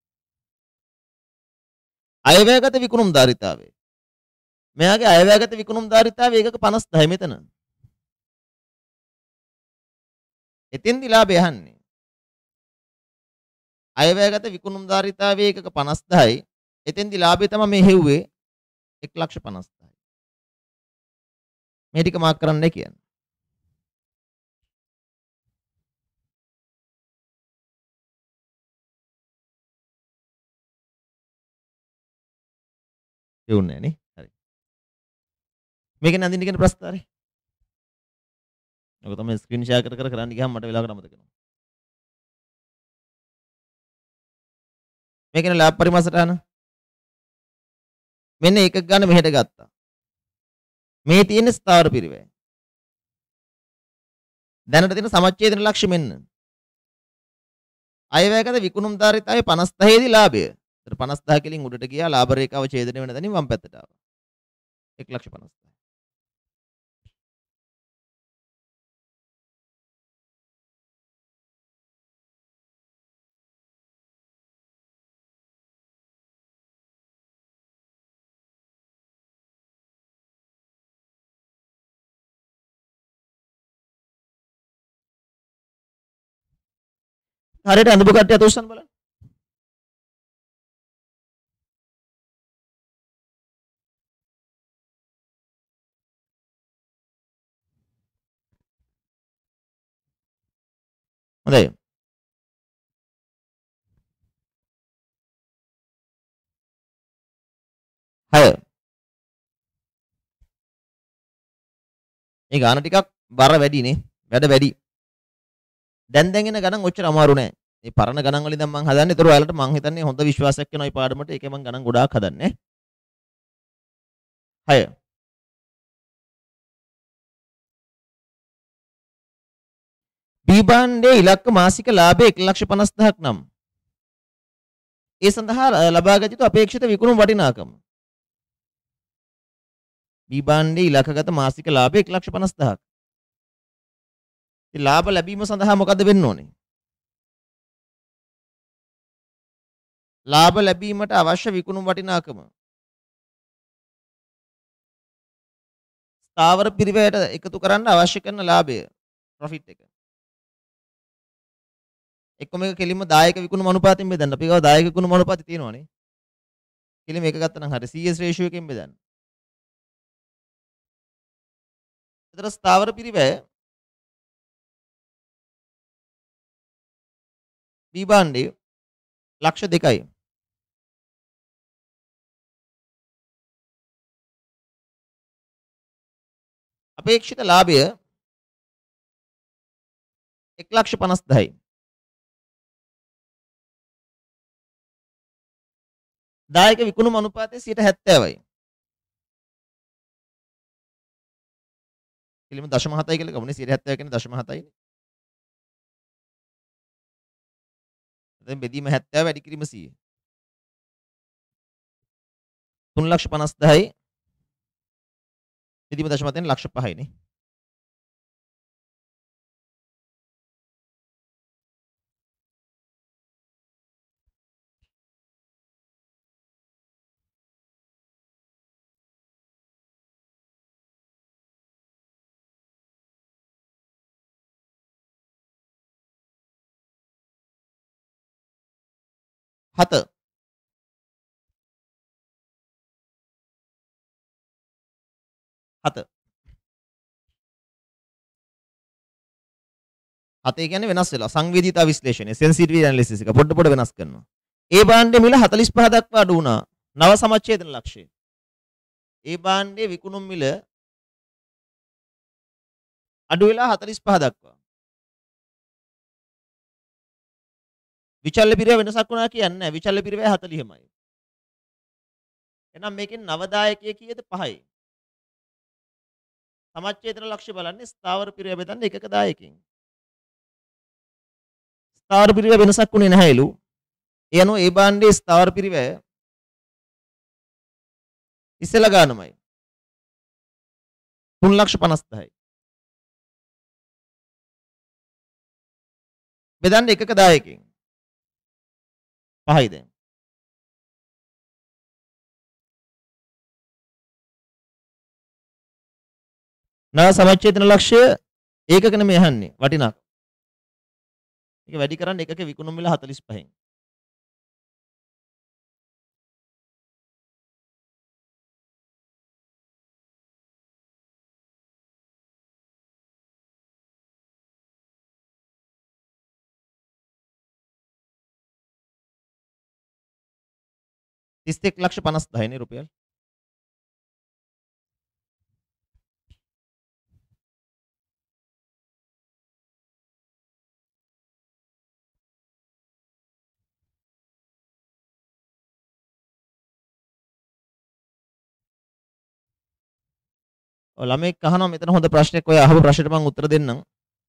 [SPEAKER 1] අයවැයගත විකුණුම් ධාරිතාවය. මෙයාගේ අයවැයගත විකුණුම් ධාරිතාවය ඒකක 50,000යි මෙතන. එතෙන්දි ලාභය අහන්නේ. අයවැයගත විකුණුම් ධාරිතාවය ඒකක 50,000යි. එතෙන්දි ලාභය තමයි මේ හෙව්වේ 1,50,000යි. මේ ටික මාක් කරන්නයි කියන්නේ. එවුන්නේ නේ. හරි. මේකෙන් අඳින්න කියන ප්‍රස්තාරේ. ඔක තමයි ස්ක්‍රීන් ෂෙයා කර කර කරන්න ගියාම මට වෙලාවකට අමතක වෙනවා. මේකේ ලාභ පරිමාසටහන. මෙන්න එකක් ගන්න මෙහෙට ගත්තා. මේ තියෙන ස්ථාවර පිරිවැය. දැනට තියෙන සමච්ඡේදන ලක්ෂ්‍ය මෙන්න. අයවැයගත විකුණුම් ධාරිතාවය 50,000 දී ලාභය. ඒතර 50,000 කෙලින් උඩට ගියා ලාභ රේඛාව ඡේදනය වෙන තැනින් වම් පැත්තට ආවා. 1,50,000. හරියට අඳපු කට්ටිය අත උස්සන්න බලන්න. හොඳයි. හය. මේ ගාන ටිකක් බර වැඩි නේ. වැඩ වැඩි. දැන් එන ගණන් ඔච්චර අමාරු නෑ. මේ පරණ ගණන් වලින් දැන් මම හදන්නේ. ඒතර ඔයාලට මම හිතන්නේ හොඳ විශ්වාසයක් වෙනවා මේ පාඩමට. ඒකේ මම ගණන් ගොඩාක් හදන්නේ. 6. B භාණ්ඩයේ ඉලක්ක මාසික ලාභය 1,50,000ක් නම් ඒ සඳහා ලබාගත යුතු අපේක්ෂිත විකුණුම් වටිනාකම. B භාණ්ඩයේ ඉලක්කගත මාසික ලාභය 1,50,000ක්. ඉතින් ලාභ ලැබීම සඳහා මොකද වෙන්න ඕනේ? ලාභ ලැබීමට අවශ්‍ය විකුණුම් වටිනාකම ස්ථාවර පිරිවැයට එකතු කරන්න අවශ්‍ය කරන ලාභය ප්‍රොෆිට් එක. එක්ක මේක කෙලින්ම දායක විකුණුම් අනුපාතයෙන් බෙදන්න. අපි ගාව දායක විකුණුම් අනුපාතය තියෙනවනේ. කෙලින්ම එක ගත්තා නම් හරි CS රේෂියෝ එකෙන් බෙදන්න. ඒතර ස්ථාවර පිරිවැය B භාණ්ඩයේ ලක්ෂ 2යි. අපේක්ෂිත ලාභය 1,50,000යි. දායක විකුණුම් අනුපාතය 70%යි. කෙලින්ම 0.7යි කියලා ගමුනේ 70 කියන්නේ 0.7යි. දැන් බෙදීම 70 වැඩි කිරීම 100. 3,50,000යි. බෙදීම 0.7ෙන් ලක්ෂ 5යිනේ. හත. හතේ කියන්නේ වෙනස් වෙලා සංවේදීතා විශ්ලේෂණය sensitivity analysis එක පොඩ වෙනස් කරනවා. ඒ භාණ්ඩයේ මිල 45 දක්වා අඩු වුණා. නව සමච්ඡේදන ලක්ෂ්‍යය. ඒ භාණ්ඩයේ විකුණුම් මිල අඩු වෙලා 45 දක්වා. විචල්්‍ය පිරිවැය වෙනසක් වුණා කියන්නේ නැහැ. විචල්්‍ය පිරිවැය 40මයි. එහෙනම් මේකෙන් නව දායකය කීයද 5යි. සමච්ඡේදන ලක්ෂ්‍ය බලන්නේ ස්ථාවර පිරිවැය බෙදන්න එකක දායකයෙන්. ස්ථාවර පිරිවැය වෙනසක් වුණේ නැහැලු. ඒ අනුව ඒ භාණ්ඩයේ ස්ථාවර පිරිවැය ඉස්සෙල්ලා ගන්නමයි. 3,50,000යි. බෙදන්න එකක 10කින් 5යි දැන්. නව සමච්ඡේදන ලක්ෂ්‍ය ඒකක නෙමෙයි අහන්නේ වටිනාකම. ඒක වැඩි කරන්න එකක විකුණුම් මිල 45න්. තිස් එක් ලක්ෂ 50,000 නේ රුපියල්. ඔය ළමෙක් අහනවා මෙතන හොඳ ප්‍රශ්නයක්. ඔය අහපු ප්‍රශ්නෙට මම උත්තර දෙන්නම්.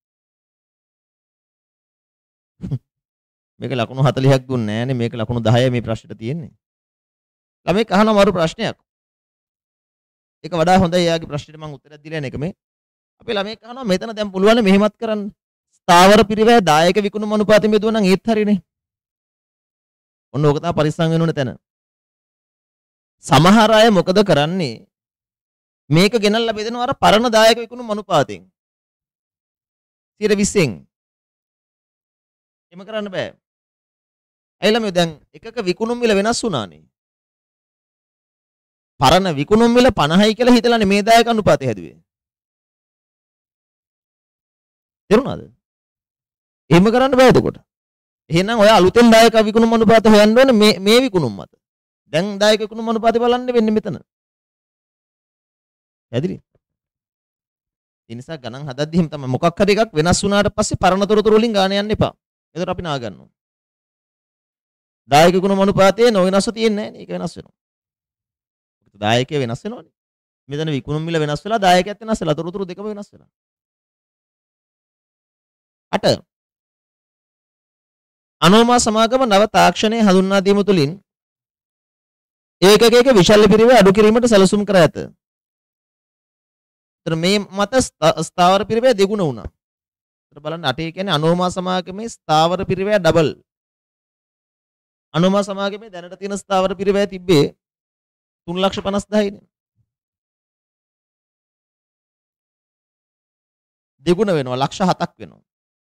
[SPEAKER 1] මේක ලකුණු 40ක් දුන්නේ නෑනේ. මේක ලකුණු 10යි මේ ප්‍රශ්නෙට තියෙන්නේ. ළමෙක් අහනවා මරු ප්‍රශ්නයක්. ඒක වඩා හොඳයි එයාගේ ප්‍රශ්නෙට මම උත්තරයක් දීලා යන එක මේ. අපේ ළමෙක් අහනවා මෙතන දැන් පුළුවන් මෙහෙමත් කරන්න. ස්ථාවර පිරිවැය දායක විකුණුම් අනුපාතෙ බෙදුවා නම් ඒත් හරිනේ. ඔන්න ඕක තමයි පරිස්සම් වෙන්න ඕන තැන. සමහර අය මොකද කරන්නේ? මේක ගෙනල්ලා බෙදනවා අර පරණ දායක විකුණුම් අනුපාතෙන් 20%න්. එහෙම කරන්න බෑ. ඇයිලා මේ දැන් එකක විකුණුම් මිල වෙනස් වුණානේ. පරණ විකුණුම් මිල 50යි කියලා හිතලානේ මේ දායක අනුපාතය හැදුවේ. තේරුණාද? එහෙම කරන්න බෑ එතකොට. එහෙනම් ඔය අලුතෙන් දායක විකුණුම් අනුපාත හොයන්න ඕනේ මේ විකුණුම් මත. දැන් දායක විකුණුම් අනුපාතය බලන්න වෙන්නේ මෙතන. ඇදිරි. ඒ නිසා ගණන් හදද්දි එහෙම තමයි මොකක් හරි එකක් වෙනස් වුණාට පස්සේ පරණ තොරතුරු වලින් ගාන යන්න එපා. ඒකට අපි නා ගන්නවා. දායක විකුණුම් අනුපාතයේ නොවෙනස්ව තියෙන්නේ නැහැ නේ. ඒක වෙනස් වෙනවා. දායකය වෙනස් වෙනවනේ. මෙතන විකුණුම් මිල වෙනස් වෙලා දායකයත් වෙනස් වෙලා තොරතුරු දෙකම වෙනස් වෙලා. 8 අනෝමා සමාගම නව තාක්ෂණයේ හඳුන්වා දීම තුළින් ඒකක විශාල පිරිවෙ අඩු කිරීමට සැලසුම් කර ඇත. එතන මේ මත ස්ථාවර පිරිවෙ දෙගුණ වුණා. එතන බලන්න 8 කියන්නේ අනෝමා සමාගමේ ස්ථාවර පිරිවෙ ඩබල්. අනෝමා සමාගමේ දැනට තියෙන ස්ථාවර පිරිවෙ තිබ්බේ 3,50,000 නේ. දෙගුණ වෙනවා ලක්ෂ 7ක් වෙනවා.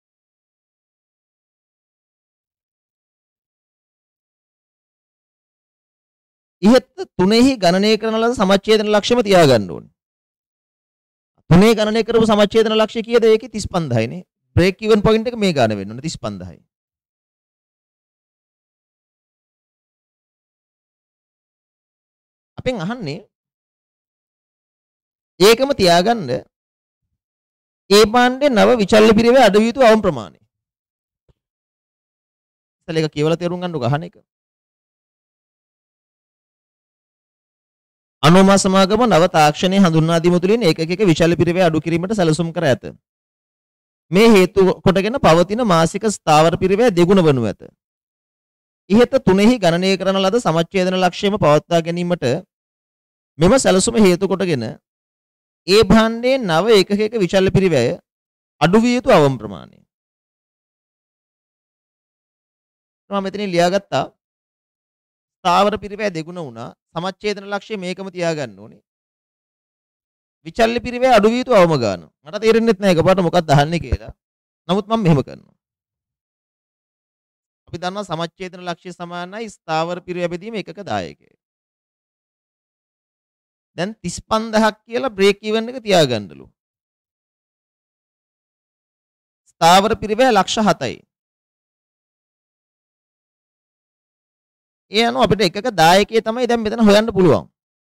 [SPEAKER 1] ඉහත තුනේහි ගණනය කරන ලද සමච්ඡේදන ලක්ෂ්‍යම තියාගන්න ඕනේ. තුනේ ගණනය කරපු සමච්ඡේදන ලක්ෂ්‍ය කීයද? ඒකේ 35යි නේ. බ්‍රේක් ඉවන් පොයින්ට් එක මේ ගාන වෙන්න ඕනේ 35යි. අපෙන් අහන්නේ ඒකම තියාගන්න ඒ භාණ්ඩේ නව විචල්්‍ය පිරිවෙ අඩවිය යුතු අවම ප්‍රමාණය. ඉතින් ඒක කියවලා තේරුම් ගන්නු ගහන එක. අනෝමා සමාගම නව තාක්ෂණයේ හඳුන්වා දීම තුළින් ඒකක විචල්්‍ය පිරිවෙ අඩු කිරීමට සැලසුම් කර ඇත. මේ හේතු කොටගෙන පවතින මාසික ස්ථාවර පිරිවෙ දෙගුණ වනු ඇත. ඉහත තුනෙහි ගණනය කරන ලද සමච්ඡේදන ලක්ෂ්‍යම පවත්වා ගැනීමට මෙම සැලසුම හේතු කොටගෙන ඒ භාණ්ඩයේ නව ඒකක විචල්්‍ය පිරිවැය අඩු විය යුතු අවම ප්‍රමාණය. මම මෙතනින් ලියාගත්තා ස්ථාවර පිරිවැය දෙගුණ වුණා. සමච්ඡේදන ලක්ෂ්‍ය මේකම තියාගන්න ඕනේ. විචල්්‍ය පිරිවැය අඩු විය යුතු අවම ගාන. මට තේරෙන්නේ නැහැ එකපාරට මොකක්ද අහන්නේ කියලා. නමුත් මම මෙහෙම කරනවා. අපි දන්නවා සමච්ඡේදන ලක්ෂ්‍ය සමානයි ස්ථාවර පිරිවැය බෙදීම එකක දායකය. දැන් 35000ක් කියලා බ්‍රේක් ඉවන් එක තියාගන්නලු. ස්ථාවර පිරිවැය ලක්ෂ 7යි. ඒ අනුව අපිට එකක දායකයෙ තමයි දැන් මෙතන හොයන්න පුළුවන්.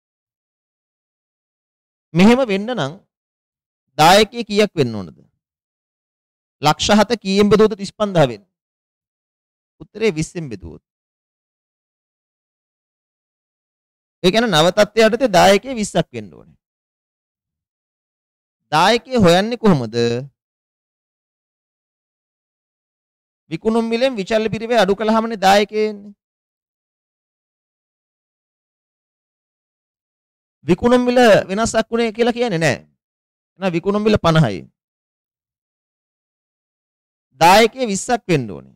[SPEAKER 1] මෙහෙම වෙන්න නම් දායකයෙ කීයක් වෙන්න ඕනද? ලක්ෂ 7 කීයෙන් බෙදුවොත් 35000 වෙන්නේ? උත්තරේ 20න් බෙදුවොත්. ඒ කියන්නේ නව තත්ත්වයට යටතේ දායකයෙ 20ක් වෙන්න ඕනේ. දායකයෙ හොයන්නේ කොහොමද? විකුණුම් මිලෙන් විචල්්‍ය පිරිවෙ අඩු කළාමනේ දායකයෙ එන්නේ. විකුණුම් මිල වෙනසක් වුණේ කියලා කියන්නේ නැහැ. එහෙනම් විකුණුම් මිල 50යි. දායකයේ 20ක් වෙන්න ඕනේ.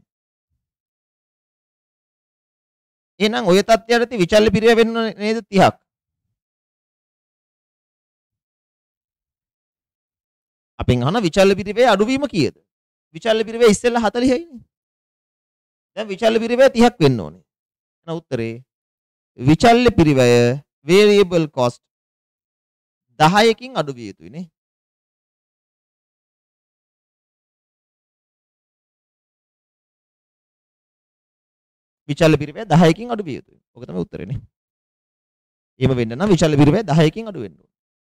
[SPEAKER 1] එහෙනම් ඔය තත්ත්වයට විචල්්‍ය පිරිවැය වෙන්න නේද 30ක්. අපෙන් අහන විචල්්‍ය පිරිවැය අඩුවීම කීයද? විචල්්‍ය පිරිවැය ඉස්සෙල්ලා 40යි නේ. දැන් විචල්්‍ය පිරිවැය 30ක් වෙන්න ඕනේ. එහෙනම් උත්තරේ විචල්්‍ය පිරිවැය variable cost 10කින් අඩු විය යුතුයි නේ. විචල්්‍ය පිරිවැය 10කින් අඩු විය යුතුයි. ඔක තමයි උත්තරේ නේ. එහෙම වෙන්න නම් විචල්්‍ය පිරිවැය 10කින් අඩු වෙන්න ඕනේ.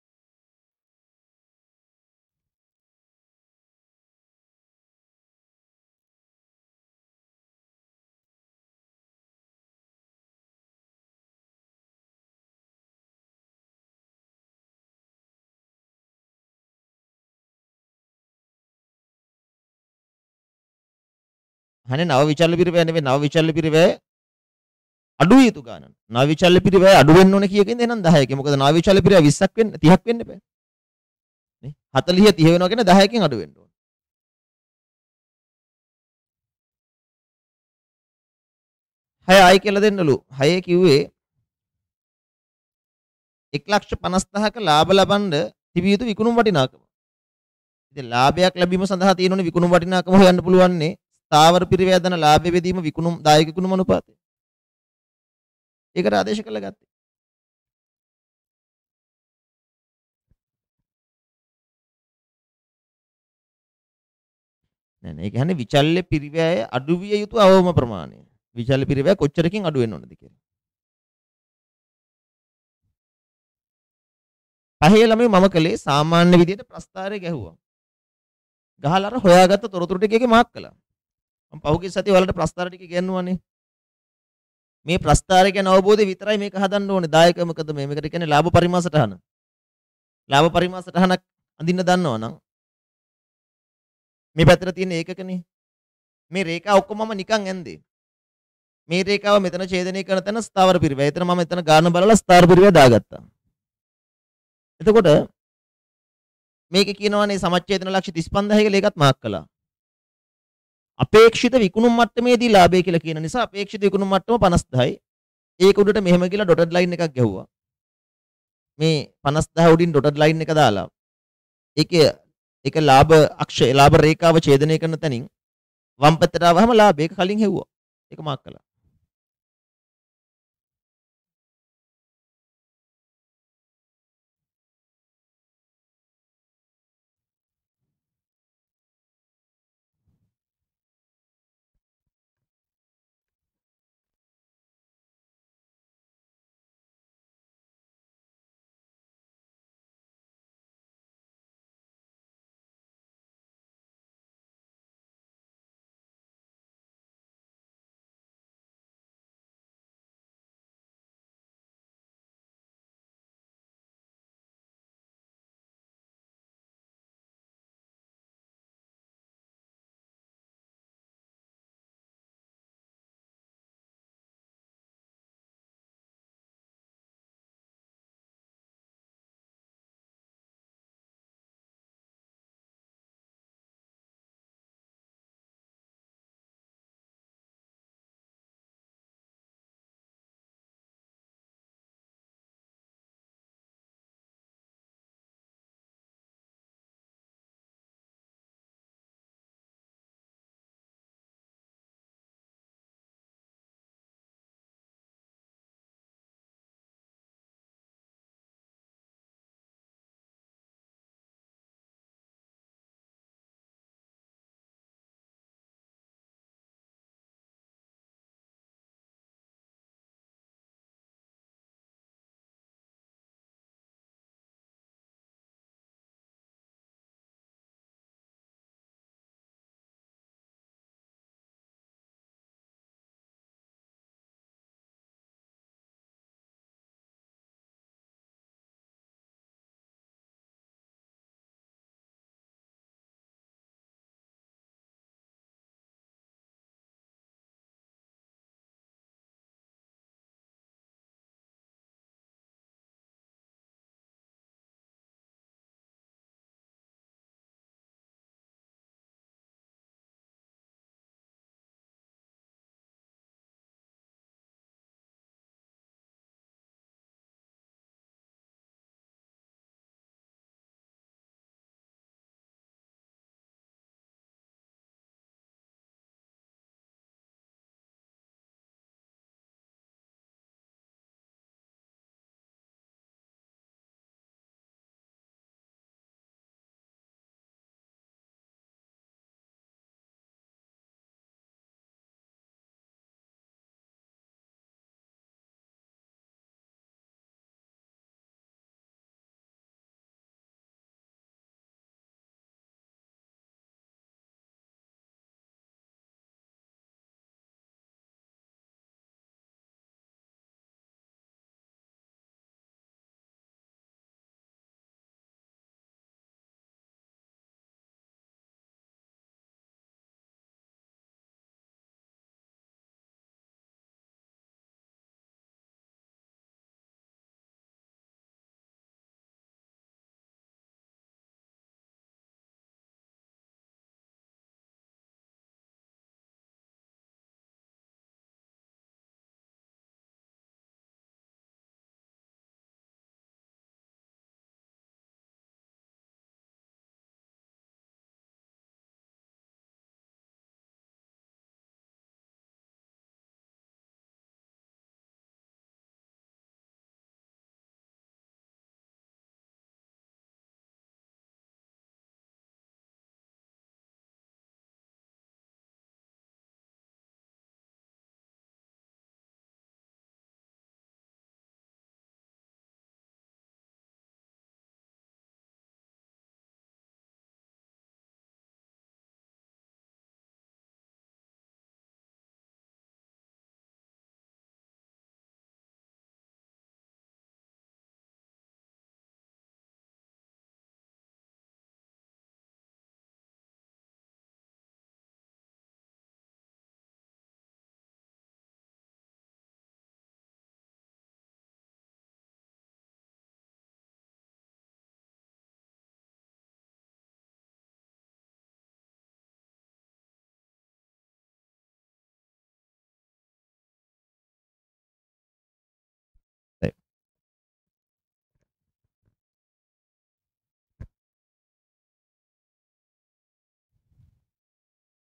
[SPEAKER 1] අහන්නේ නව විචල්්‍ය පිරිවැය නෙවෙයි නව විචල්්‍ය පිරිවැය අඩු විය යුතු ගානක්. නව විචල්්‍ය පිරිවැය අඩු වෙන්න ඕනේ කියකින්ද එහෙනම් 10කින්. මොකද නව විචල්්‍ය පිරිවැය 20ක් වෙන්න 30ක් වෙන්න බෑ. නේ 40 30 වෙනවා කියන්නේ 10කින් අඩු වෙන්න ඕනේ. හය ආයි කියලා දෙන්නලු. හයේ කිව්වේ 1,50,000ක ලාභ ලබන්න තිබිය යුතු විකුණුම් වටිනාකම. ඉතින් ලාභයක් ලැබීම සඳහා තියෙනුනේ විකුණුම් වටිනාකම හොයන්න පුළුවන්නේ ස්ථාවර පිරිවැය දන ලාභය බෙදීම විකුණුම් දායක විකුණුම් අනුපාතය. ඒකට ආදේශ කළා ගත්තේ. නෑ නෑ ඒ කියන්නේ විචල්්‍ය පිරිවැය අඩු විය යුතු අවම ප්‍රමාණය. විචල්්‍ය පිරිවැය කොච්චරකින් අඩු වෙන්න ඕනද කියලා. පහේ ළමයි මම කළේ සාමාන්‍ය විදියට ප්‍රස්ථාරය ගැහුවා. ගහලා අර හොයාගත්ත තොරතුරු ටික එකේ මාක් කළා. මම පහුගිය සතිය වලට ප්‍රස්ථාර ටික ඉගෙනුවානේ. මේ ප්‍රස්ථාරය ගැන අවබෝධය විතරයි මේක හදන්න ඕනේ. දායක මොකද මේකට කියන්නේ ලාභ පරිමාස සටහන. ලාභ පරිමාස සටහනක් අඳින්න දන්නවා නම් මේ පැත්තට තියෙන ඒකකනේ. මේ රේඛා ඔක්කොම මම නිකන් ඇන්දේ. මේ රේඛාව මෙතන ඡේදනය කරන තැන ස්ථාවර පිරිවැය. එතන මම එතන ගාන බලලා ස්ථාවර පිරිවැය දාගත්තා. එතකොට මේක කියනවානේ සමච්ඡේදන ලක්ෂ 35000 කියලා ඒකත් මාක් කළා. අපේක්ෂිත විකුණුම් මට්ටමේදී ලාභය කියලා කියන නිසා අපේක්ෂිත විකුණුම් මට්ටම 50000යි. ඒක උඩට මෙහෙම කියලා ඩොටඩ් ලයින් එකක් ගැහුවා. මේ 50000 උඩින් ඩොටඩ් ලයින් එක දාලා ඒකේ ඒක ලාභ අක්ෂය ලාභ රේඛාව ඡේදනය කරන තැනින් වම් පැත්තට ආවම ලාභ ඒක කලින් හෙව්වා. ඒක මාක් කළා.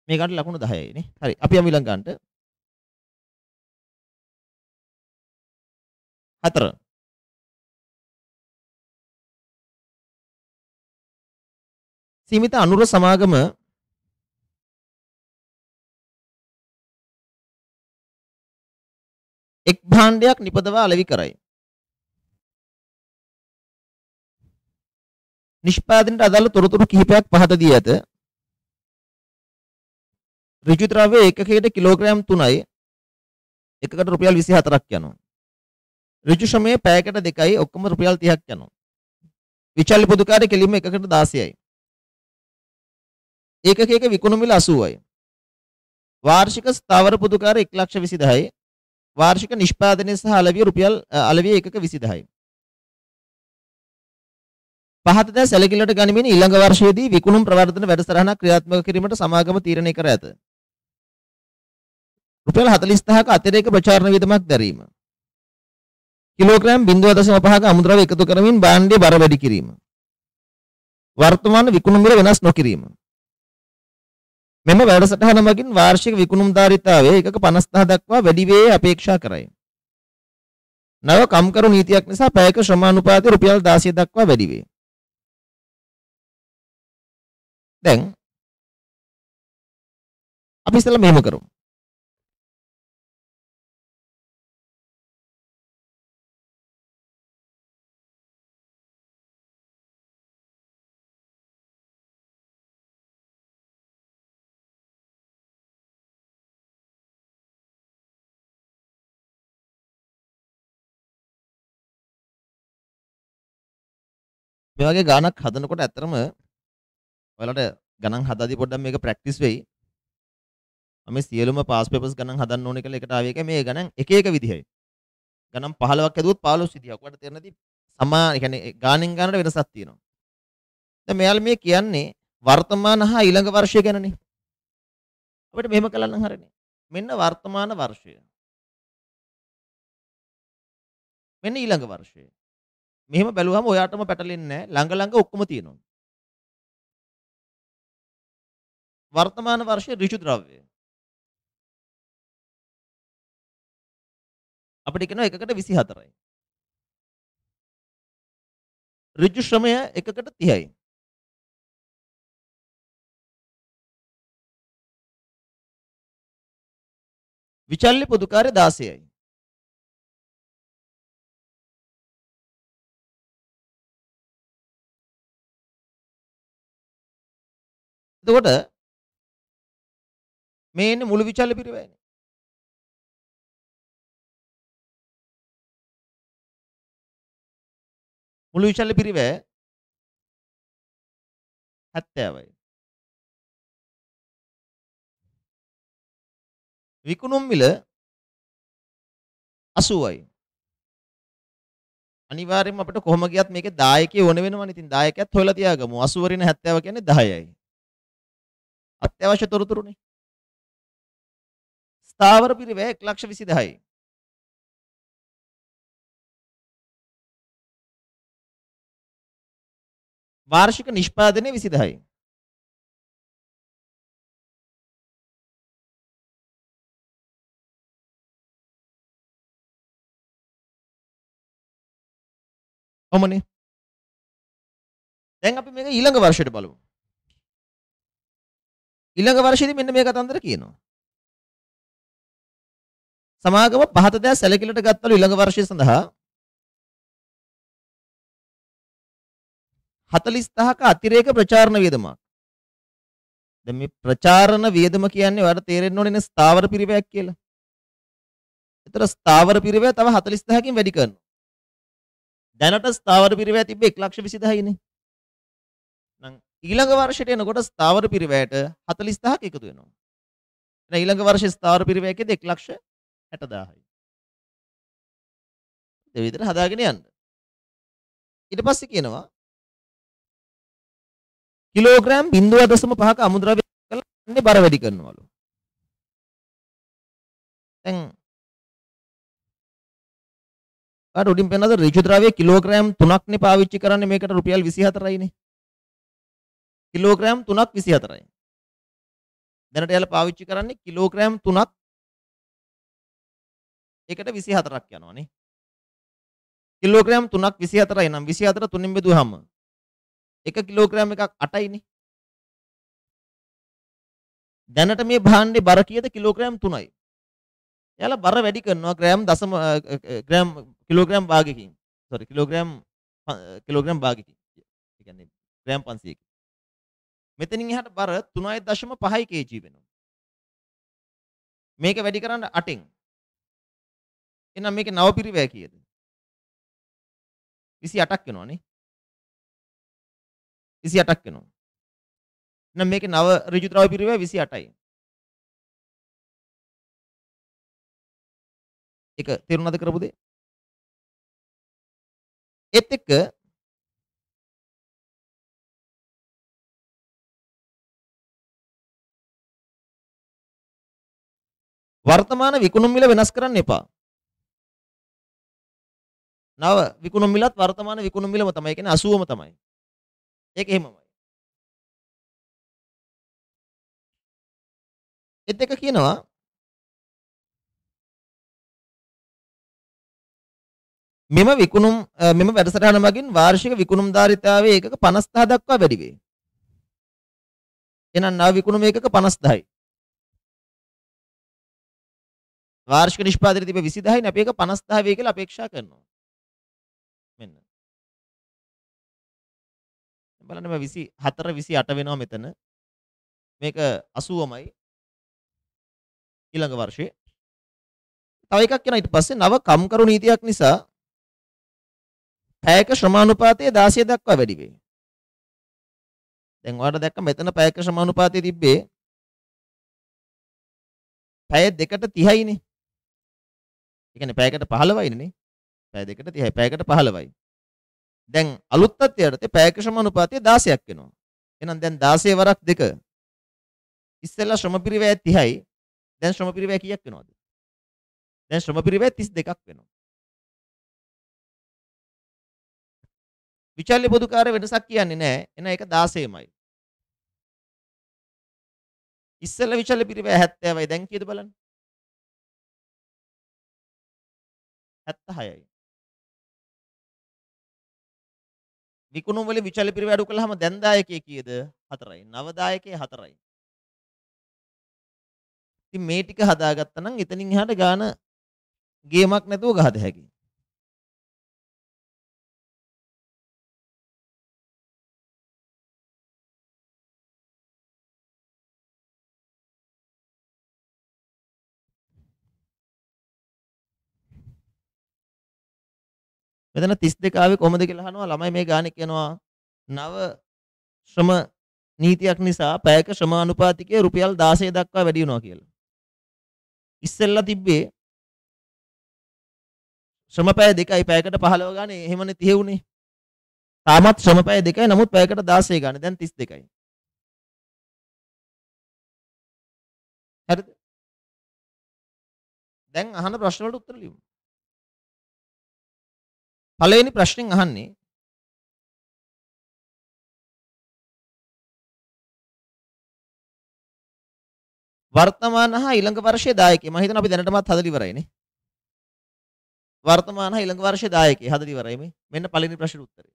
[SPEAKER 1] මේකට ලකුණු 10යි නේ. හරි. අපි යමු ඊළඟ ගන්නට. 4. සීමිත අනුර සමාගම එක් භාණ්ඩයක් නිපදවා අලෙවි කරයි. නිෂ්පාදනයට අදාළ තොරතුරු කිහිපයක් පහත දී ඇත. ඍජු ද්‍රව්‍ය ඒකකයට කිලෝග්‍රෑම් 3යි. එකකට රුපියල් 24ක් යනවා. ඍජු ශ්‍රමයේ පැයකට 2යි ඔක්කොම රුපියල් 30ක් යනවා. විචල්්‍ය පොදුකාරය කෙලින්ම එකකට 16යි. ඒකකයක විකුණු මිල 80යි. වාර්ෂික ස්ථාවර පොදුකාරය 1,20,000යි. වාර්ෂික නිෂ්පාදනය සහ අලෙවිය ඒකක 20,000යි. පහත දෑ සැලකිල්ලට ගනිමින් ඊළඟ වර්ෂයේදී විකුණුම් ප්‍රවර්ධන වැඩසටහනක් ක්‍රියාත්මක කිරීමට සමාගම තීරණය කර ඇත. රුපියල් 40000ක අතිරේක ප්‍රචාරණ වියදමක් දැරීම. කිලෝග්‍රෑම් 0.5ක අමුද්‍රව්‍ය එකතු කරමින් භාණ්ඩයේ බර වැඩි කිරීම. වර්තමාන විකුණුම් මිල වෙනස් නොකිරීම. මෙම වැඩසටහන මගින් වාර්ෂික විකුණුම් ධාරිතාවය එකක 50,000 දක්වා වැඩි වේ අපේක්ෂා කරයි. නව කම්කරු නීතියක් නිසා පැයක ශ්‍රමානුපාතය රුපියල් 16 දක්වා වැඩි වේ. දැන් අපි ඉස්සෙල්ලා මෙහෙම කරමු. මේ වගේ ගානක් හදනකොට ඇත්තටම ඔයාලට ගණන් හදද්දී පොඩ්ඩක් මේක ප්‍රැක්ටිස් වෙයි. මම සියලුම පාස් පේපර්ස් ගණන් හදන්න ඕනේ කියලා එකට ආවේ එකයි මේ ගණන් එක එක විදිහයි. ගණන් 15ක් ඇදුවොත් 15 විදිහක්. ඔයාලට තේරෙන්නේ සමාන, ඒ කියන්නේ ගානෙන් ගානට වෙනසක් තියෙනවා. දැන් මෙයාලා මේ කියන්නේ වර්තමාන හා ඊළඟ වර්ෂය ගැනනේ. අපිට මෙහෙම කළා නම් හරියන්නේ. මෙන්න වර්තමාන වර්ෂය. මෙන්න ඊළඟ වර්ෂය. මෙහෙම බැලුවම ඔයාටම පැටලෙන්නේ නැහැ. ළඟ ළඟ ඔක්කොම තියෙනවා. වර්තමාන වර්ෂයේ ඍජු ද්‍රව්‍ය අපිට කියනවා එකකට 24යි. ඍජු ශ්‍රමය එකකට 30යි. විචල්්‍ය පොදුකාරය 16යි. එතකොට මේ ඉන්නේ මුළු විචල්්‍ය පිරිවැයනේ. මුළු විචල්්‍ය පිරිවැය 70යි. විකුණුම් මිල 80යි. අනිවාර්යයෙන්ම අපිට කොහොම ගියත් මේකේ දායකයෝ ඕන වෙනවනේ. ඉතින් දායකයත් හොයලා තියාගමු. 80 රින 70 කියන්නේ 10යි. අත්‍යවශ්‍ය තොරතුරුනේ. ස්ථාවර පිරිවැය 1,20,000යි. වාර්ෂික නිෂ්පාදනය 20,000යි. ඔමනේ. දැන් අපි මේක ඊළඟ වර්ෂයට බලමු. ඊළඟ වර්ෂයේදී මෙන්න මේ කතන්දර කියනවා. සමාගම පහත දෑ සැලකිල්ලට ගත්වලු ඊළඟ වර්ෂය සඳහා 40,000ක අතිරේක ප්‍රචාරණ වියදමක්. දැන් මේ ප්‍රචාරණ වියදම කියන්නේ ඔයාලට තේරෙන්න ඕනේ නේ ස්ථාවර පිරිවැයක් කියලා. ඒතර ස්ථාවර පිරිවැය තව 40,000කින් වැඩි කරනවා. දැනට ස්ථාවර පිරිවැය තිබ්බේ 1,20,000යි නේ. නම් ඊළඟ වර්ෂයට එනකොට ස්ථාවර පිරිවැයට 40,000ක් එකතු වෙනවා. එහෙනම් ඊළඟ වර්ෂයේ ස්ථාවර පිරිවැයකද 1,60,000යි. ඒ විදිහට හදාගෙන යන්න. ඊට පස්සේ කියනවා කිලෝග්‍රෑම් 0.5ක අමුද්‍රව්‍ය කලන්නේ බර වැඩි කරනවලු. දැන් අර උඩින් පෙන්නන ඍජු ද්‍රව්‍ය කිලෝග්‍රෑම් 3ක්නේ පාවිච්චි කරන්නේ මේකට රුපියල් 24යිනේ. කිලෝග්‍රෑම් 3ක් 24යි. දැනට යාලා පාවිච්චි කරන්නේ කිලෝග්‍රෑම් 3ක් එකට 24ක් යනවානේ. කිලෝග්‍රෑම් 3ක් 24යි නම් 24 3න් බෙදුවාම 1 කිලෝග්‍රෑම් එකක් 8යිනේ. දැනට මේ භාණ්ඩේ බර කීයද? කිලෝග්‍රෑම් 3යි. එයාලා බර වැඩි කරනවා ග්‍රෑම් කිලෝග්‍රෑම් භාගයකින්. සෝරි කිලෝග්‍රෑම් භාගයකින්. ඒ කියන්නේ ග්‍රෑම් 500කින්. මෙතනින් එහාට බර 3.5 kg වෙනවා. මේක වැඩි කරන්න 8න්. එහෙනම් මේකේ නව පිරිවැය කීයද? 28ක් වෙනවනේ. 28ක් වෙනවා. එහෙනම් මේකේ නව ඍජු ද්‍රව පිරිවැය 28යි. ඒක තේරුණාද කරපු දේ? ඒත් එක්ක වර්තමාන විකුණුම් මිල වෙනස් කරන්න එපා. නව විකුණුම් මිලත් වර්තමාන විකුණුම් මිලම තමයි. ඒ කියන්නේ 80ම තමයි. ඒක එහෙමමයි. ඒත් එක කියනවා මෙම වැඩසටහන මගින් වාර්ෂික විකුණුම් ධාරිතාවයේ ඒකක 50,000 දක්වා වැඩි වේ. එහෙනම් නව විකුණුම් ඒකක 50,000යි. වාර්ෂික නිෂ්පාදනය තිබෙ 20,000යි නේ අපි ඒක 50,000 වේ කියලා අපේක්ෂා කරනවා. මෙන්න. බලන්න මේ 24 28 වෙනවා මෙතන. මේක 80මයි ඊළඟ වර්ෂයේ. තව එකක් කියනවා ඊට පස්සේ නව කම්කරු නීතියක් නිසා පැයක ශ්‍රමානුපාතය 16 දක්වා වැඩි වේ. දැන් ඔයාලට දැක්ක මෙතන පැයක ශ්‍රමානුපාතය තිබ්බේ පැය 2ට 30යිනේ. ඒ කියන්නේ පැයකට 15යිනේ නේ. පැය 2ට 30යි පැයකට 15යි. දැන් අලුත් තත්ත්වයට පැයක ශ්‍රමානුපාතය 16ක් වෙනවා. එහෙනම් දැන් 16 වරක් 2 ඉස්සෙල්ලා ශ්‍රම පිරිවැය 30යි. දැන් ශ්‍රම පිරිවැය කීයක් වෙනවද? දැන් ශ්‍රම පිරිවැය 32ක් වෙනවා. විචල්්‍ය පොදුකාර වෙනසක් කියන්නේ නැහැ. එන එක 16මයි. ඉස්සෙල්ලා විචල්්‍ය පිරිවැය 70යි. දැන් කීයද බලන්න? 76යි. විකුණුම් වලින් විචල්්‍ය පිරිවැය අඩු කළාම දැන් දායකයේ කීයද? 4යි. නව දායකයේ 4යි. ඉතින් මේ ටික හදාගත්තා නම් එතනින් එහාට ගාන ගේමක් නැතුව ගහද හැකියි. මෙතන 32 ආවේ කොහොමද කියලා අහනවා. ළමයි මේ ගානේ කියනවා නව ශ්‍රම නීතියක් නිසා පැයක ශ්‍රම අනුපාතිකය රුපියල් 16 දක්වා වැඩි වෙනවා කියලා. ඉස්සෙල්ලා තිබ්බේ ශ්‍රම පැය 2යි පැයකට 15 ගානේ එහෙමනේ 30 උනේ. තාමත් ශ්‍රම පැය 2යි නමුත් පැයකට 16 ගානේ දැන් 32යි. හරිද? දැන් අහන ප්‍රශ්න වලට උත්තර ලියමු. පළවෙනි ප්‍රශ්نين අහන්නේ වර්තමාන හා ඊළඟ වර්ෂයේ දායකයෙ මම හිතනවා අපි දැනටමත් හදලා ඉවරයිනේ. වර්තමාන හා ඊළඟ වර්ෂයේ දායකයෙ හදලා ඉවරයි මේ. මෙන්න පළවෙනි ප්‍රශ්නෙට උත්තරය.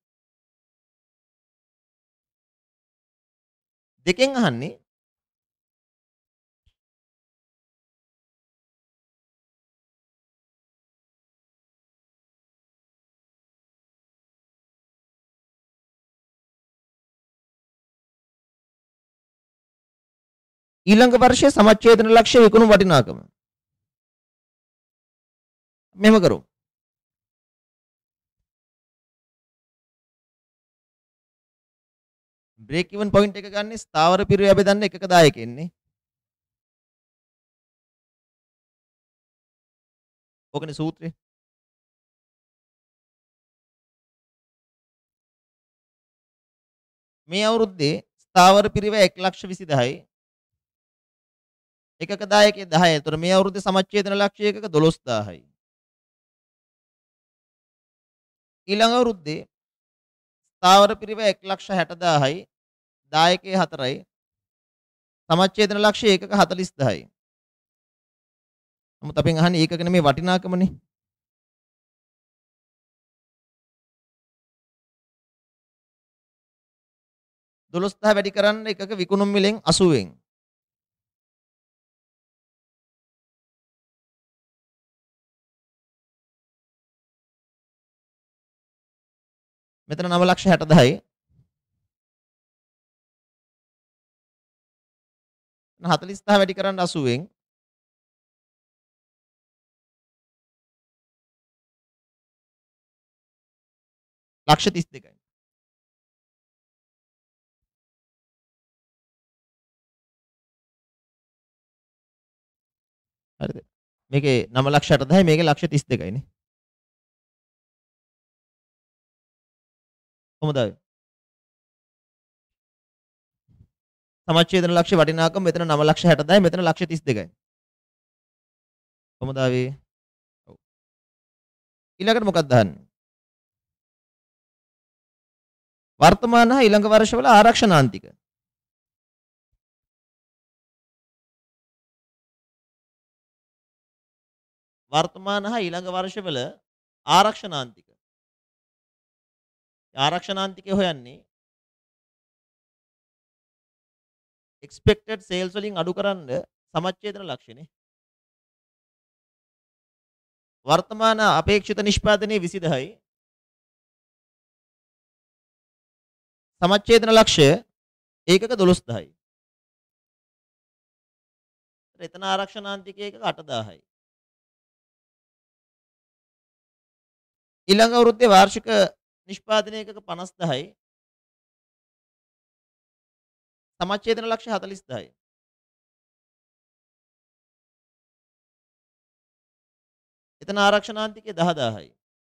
[SPEAKER 1] දෙකෙන් අහන්නේ ඊළඟ වර්ෂයේ සමච්ඡේදන ලක්ෂ්‍ය විකුණුම් වටිනාකම. මෙහෙම කරමු. බ්‍රේක් ඉවන් පොයින්ට් එක ගන්න ස්ථාවර පිරිවැය බෙදන්න එකක දායකෙන්නේ. ඕකනේ සූත්‍රය. මේ අවුරුද්දේ ස්ථාවර පිරිවැය 1,20,000යි. එකක දායකයෙ 10යි. ඒතර මේ අවුරුද්දේ සමච්ඡේදන ලක්ෂ්‍ය එකක 12,000යි. ඊළඟ අවුරුද්දේ ස්ථාවර පිරිවැය 1,60,000යි. දායකයෙ 4යි. සමච්ඡේදන ලක්ෂය ඒකක 40යි. නමුත් අපෙන් අහන්නේ ඒකක නෙමේ වටිනාකමනේ. දොළොස්දහ වැඩි කරන්න එකක විකුණුම් මිලෙන් 80න්. මෙතන 9,60,000යි. 40 වැඩි කරන්න 80න්. ලක්ෂ 32යි. හරිද? මේකේ 9,60,000යි මේකේ ලක්ෂ 32යිනේ. කොහොමද? සමච්ඡේදන ලක්ෂ්‍ය වටිනාකම මෙතන 9,60,000යි මෙතන ලක්ෂ 32යි. කොහොමද ආවේ? ඔව්. ඊළඟට මොකක්ද අහන්නේ? වර්තමාන හා ඊළඟ වර්ෂවල ආරක්ෂණාන්තික. වර්තමාන හා ඊළඟ වර්ෂවල ආරක්ෂණාන්තික. ආරක්ෂණාන්තිකය හොයන්නේ expected sales වලින් අඩු කරන්න සමච්ඡේදන ලක්ෂ්‍යනේ. වර්තමාන අපේක්ෂිත නිෂ්පාදනයේ 20000යි. සමච්ඡේදන ලක්ෂ්‍ය ඒකක 12000යි. එතන ආරක්ෂණාන්තිකය ඒකක 8000යි. ඊළඟ අවුරුද්දේ වාර්ෂික නිෂ්පාදනය ඒකක 50000යි. සමච්ඡේදන ලක්ෂ්‍ය 40000යි. එතන ආරක්ෂණාන්තිකය 10000යි.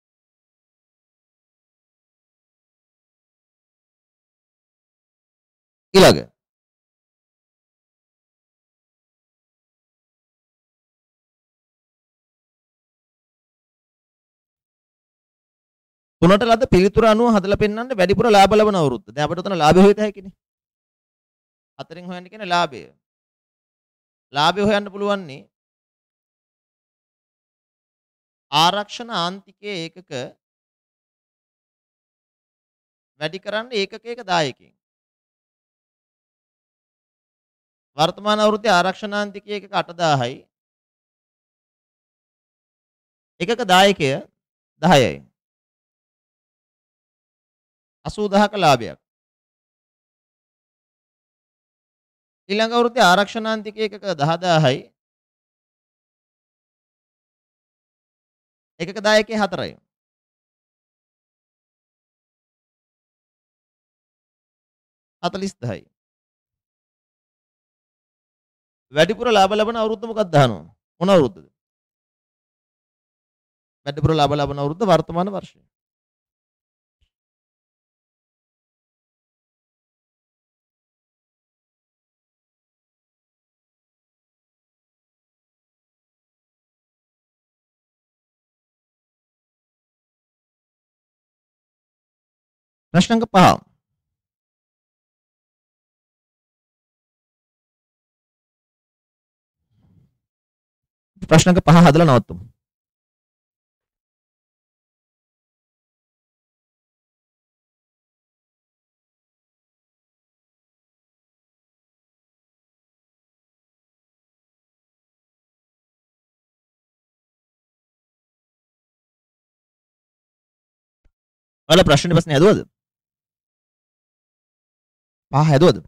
[SPEAKER 1] ඊළඟ තුනට ලද පිළිතුර අනුව හදලා පෙන්වන්න වැඩිපුර ලාභ ලබන අවුරුද්ද. දැන් අපිට උතන ලාභය හොයත හැකිනේ. හතරෙන් හොයන්න කියන්නේ ලාභය. ලාභය හොයන්න පුළුවන් නේ ආරක්ෂණ ආන්තිකයේ ඒකක වැඩි කරන්න ඒකකයක දායකයෙන්. වර්තමාන අවුරුද්දේ ආරක්ෂණාන්තිකයේ ඒකක 8000යි. ඒකක දායකය 10යි. 80000ක ලාභයක්. ඊළඟ අවුරුද්දේ ආරක්ෂණාන්තිකයේ ඒකක 10000යි. ඒකක දායකය 4යි. හතලිස්දහයි. වැඩිපුර ලාභ ලබන අවුරුද්ද මොකක්ද අහනවා? මොන අවුරුද්දද? වැඩිපුර ලාභ ලබන අවුරුද්ද වර්තමාන වර්ෂය. ප්‍රශ්න අංක 5. ප්‍රශ්න අංක 5 හදලා නවත්තමු. ඔයාලා ප්‍රශ්නේ ප්‍රශ්නේ හදුවද? 5 හදුවද?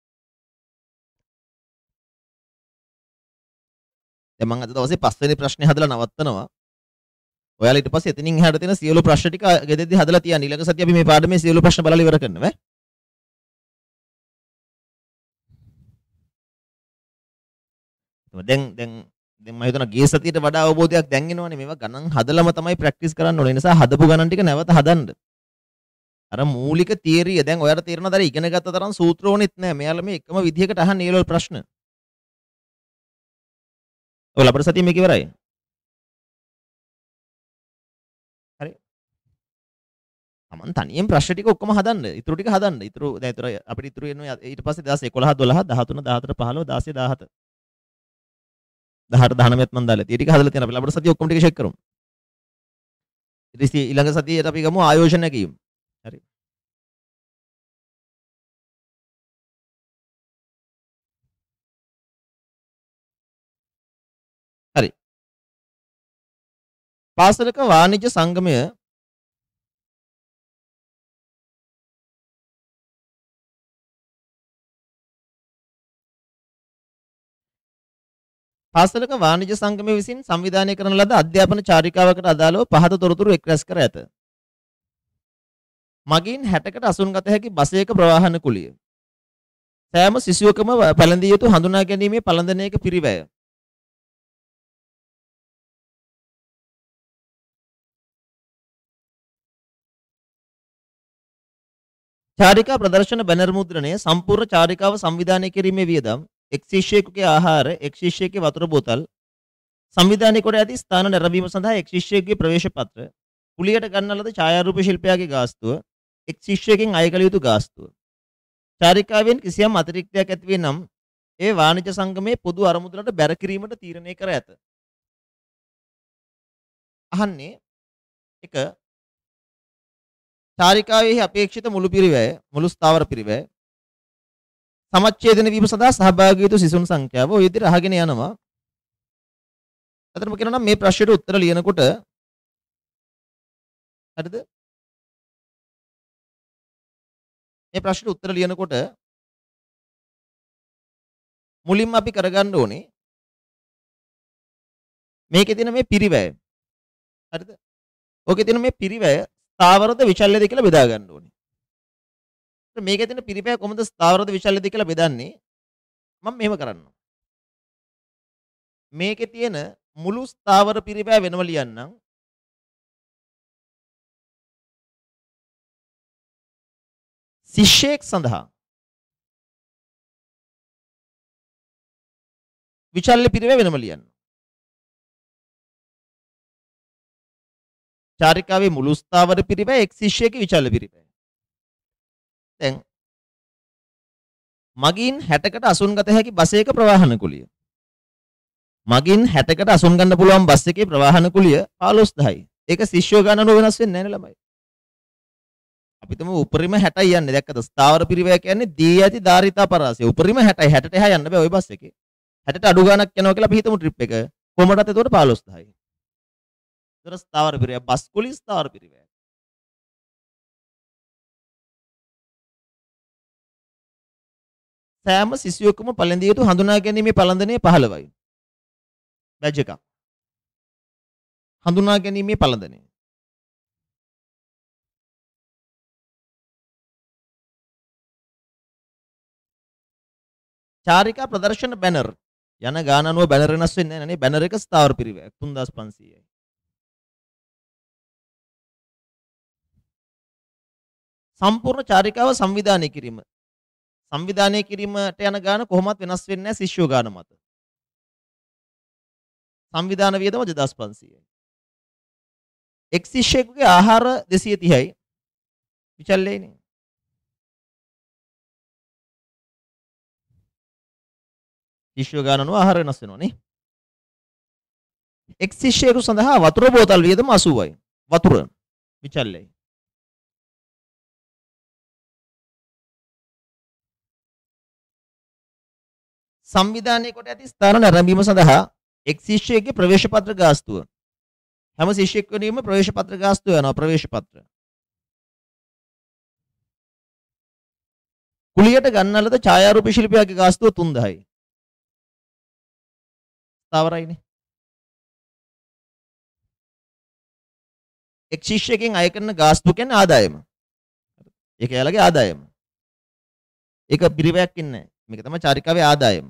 [SPEAKER 1] දැන් මම අද දවසේ 5 වෙනි ප්‍රශ්නේ හදලා නවත්තනවා. ඔයාලා ඊට පස්සේ එතනින් එහාට තියෙන සියලු ප්‍රශ්න ටික ගෙදෙද්දි හදලා තියන්න. ඊළඟ සතිය අපි මේ පාඩමේ සියලු ප්‍රශ්න බලලා ඉවර කරනවා ඈ. දැන් මම හිතනවා ගිය සතියට වඩා අවබෝධයක් දැන් එනවනේ. මේවා ගණන් හදලම තමයි ප්‍රැක්ටිස් කරන්න ඕනේ. ඒ නිසා හදපු ගණන් ටික නැවත හදන්න. අර මූලික තියරිය දැන් ඔයාලට තේරෙනවද? අර ඉගෙන ගත්ත තරම් සූත්‍ර ඕනෙත් නෑ. මෙයාලා මේ එකම විදිහකට අහන්නේ ඒ වල ප්‍රශ්න. ඔය ලබන සතිය මේක ඉවරයි. හරි. තමන් තනියෙන් ප්‍රශ්න ටික ඔක්කොම හදන්න. ඉතුරු ටික හදන්න. ඉතුරු දැන් ඉතුරු අපිට ඉතුරු වෙනවා ඊට පස්සේ 2011 12 13 14 15 16 17 18 19ත් මන් දාලා තියෙන ටික හදලා තියෙනවා. අපි ලබන සතිය ඔක්කොම ටික චෙක් කරමු. ඊට පස්සේ ඊළඟ සතියේට අපි ගමු ආයෝජන කියමු. හරි. හරි. පාසලක වාණිජ්‍ය සංගමය පාසලක වාණිජ්‍ය සංගමය විසින් සංවිධානය කරන ලද අධ්‍යාපන චාරිකාවකට අදාළව පහත තොරතුරු එක් රැස් කර ඇත. මගින් 60කට අසුන්ගත හැකි බසයක ප්‍රවාහන කුලිය. සෑම සිසුවකම පැළඳිය යුතු හඳුනා ගැනීමේ පළඳනයක පිරිවැය. චාරිකා ප්‍රදර්ශන බැනර් මුද්‍රණය සම්පූර්ණ චාරිකාව සංවිධානය කිරීමේ වියදම් එක් ශිෂ්‍යයෙකුගේ ආහාර එක් ශිෂ්‍යයෙකුගේ වතුර බෝතල් සංවිධානය කොට ඇති ස්ථාන නැරඹීම සඳහා එක් ශිෂ්‍යයෙකුගේ ප්‍රවේශ පත්‍ර කුලියට ගන්නා ලද ඡායාරූප ශිල්පියාගේ ගාස්තුව එක් ශිෂ්‍යයෙකුගෙන් අය කළ යුතු ගාස්තුව චාරිකාවෙන් කිසියම් අතිරික්තයක් ඇති වේ නම් ඒ වාණිජ්‍ය සංගමයේ පොදු අරමුදලට බැර කිරීමට තීරණය කර ඇත. අහන්නේ එක චාරිකාවෙහි අපේක්ෂිත මුළු පිරිවැය මුළු ස්ථාවර පිරිවැය සමච්ඡේදන වීම සඳහා සහභාගී වූ සිසුන් සංඛ්‍යාව ඔය විදිහට අහගෙන යනවා. අතරම කියනවා නම් මේ ප්‍රශ්නෙට උත්තර ලියනකොට හරිද? මේ ප්‍රශ්නෙට උත්තර ලියනකොට මුලින්ම අපි කරගන්න ඕනේ මේකේ තියෙන මේ පිරිවැය. හරිද? ඕකේ තියෙන මේ පිරිවැය ස්ථාවරද විචල්‍යද කියලා බෙදා ගන්න ඕනේ. මේකේ තියෙන පිරිවැය කොහොමද ස්ථාවරද විචල්‍යද කියලා බෙදන්නේ? මම මෙහෙම කරන්නම්. මේකේ තියෙන මුළු ස්ථාවර පිරිවැය වෙනම ලියන්නම්. ශිෂ්‍යයෙක් සඳහා විචල්්‍ය පිරිවැය වෙනම ලියන්න. චාරිකාවේ මුළු ස්ථාවර පිරිවැය එක් ශිෂ්‍යයෙකුගේ විචල්්‍ය පිරිවැය. දැන් මගින් 60කට අසුන්ගත හැකි බසයක ප්‍රවාහන කුලිය. මගින් 60කට අසුන් ගන්න පුළුවන් බස් එකේ ප්‍රවාහන කුලිය 15000යි. ඒක ශිෂ්‍යෝ ගණන වෙනස් වෙන්නේ නැහැ නේ ළමයි. අපි තුමු උපරිම 60යි යන්නේ. දැක්කද? ස්ථාවර පිරිවැය කියන්නේ දී ඇති ධාරිතා පරාසය. උපරිම 60යි. 60ට එහා යන්න බෑ ওই බස් එකේ. 60ට අඩු ගණක් යනවා කියලා අපි හිතමු ට්‍රිප් එක. කොහමදත් එතකොට 15000යි. ඒතර ස්ථාවර පිරිවැය බස් කුලිය ස්ථාවර පිරිවැය. සෑම සිසුවෙකුම පළඳිය යුතු හඳුනා ගැනීමේ පළඳනය 15යි. බැජ් එකක්. හඳුනා ගැනීමේ පළඳනය. චාරිකා ප්‍රදර්ශන බැනර් යන ගාන අනුව බැනර් වෙනස් වෙන්නේ නැහැ නේ. බැනර් එක ස්ථාවර පිරිවැයක් 3500යි. සම්පූර්ණ චාරිකාව සංවිධානය කිරීම. සංවිධානය කිරීමට යන ගාන කොහොමත් වෙනස් වෙන්නේ නැහැ ශිෂ්‍යෝ ගාන මත. සංවිධාන වියදම 2500යි. එක් ශිෂ්‍යයෙකුගේ ආහාර 230යි. විචල්යයිනේ. ශිෂ්‍යෝ ගාන අනුව ආහාර වෙනස් වෙනවා නේ. එක් ශිෂ්‍යයෙකු සඳහා වතුර බෝතල් වියදම 80යි. වතුර විචල්යයි. සංවිධානය කොට ඇති ස්ථාන නැරඹීම සඳහා එක් ශිෂ්‍යයෙකුගේ ප්‍රවේශ පත්‍ර ගාස්තුව. හැම ශිෂ්‍යයෙකුගේම ප්‍රවේශ පත්‍ර ගාස්තුව යනවා ප්‍රවේශ පත්‍ර. කුලියට ගන්නා ලද ඡායාරූප ශිල්පියාගේ ගාස්තුව 3000යි. ස්ථාවරයිනේ. එක් ශිෂ්‍යයෙකුගෙන් අය කරන ගාස්තුව කියන්නේ ආදායම. ඒක එයාලගේ ආදායම. ඒක පිරිවැයක් ඉන්නේ නැහැ. මේක තමයි චාරිකාවේ ආදායම.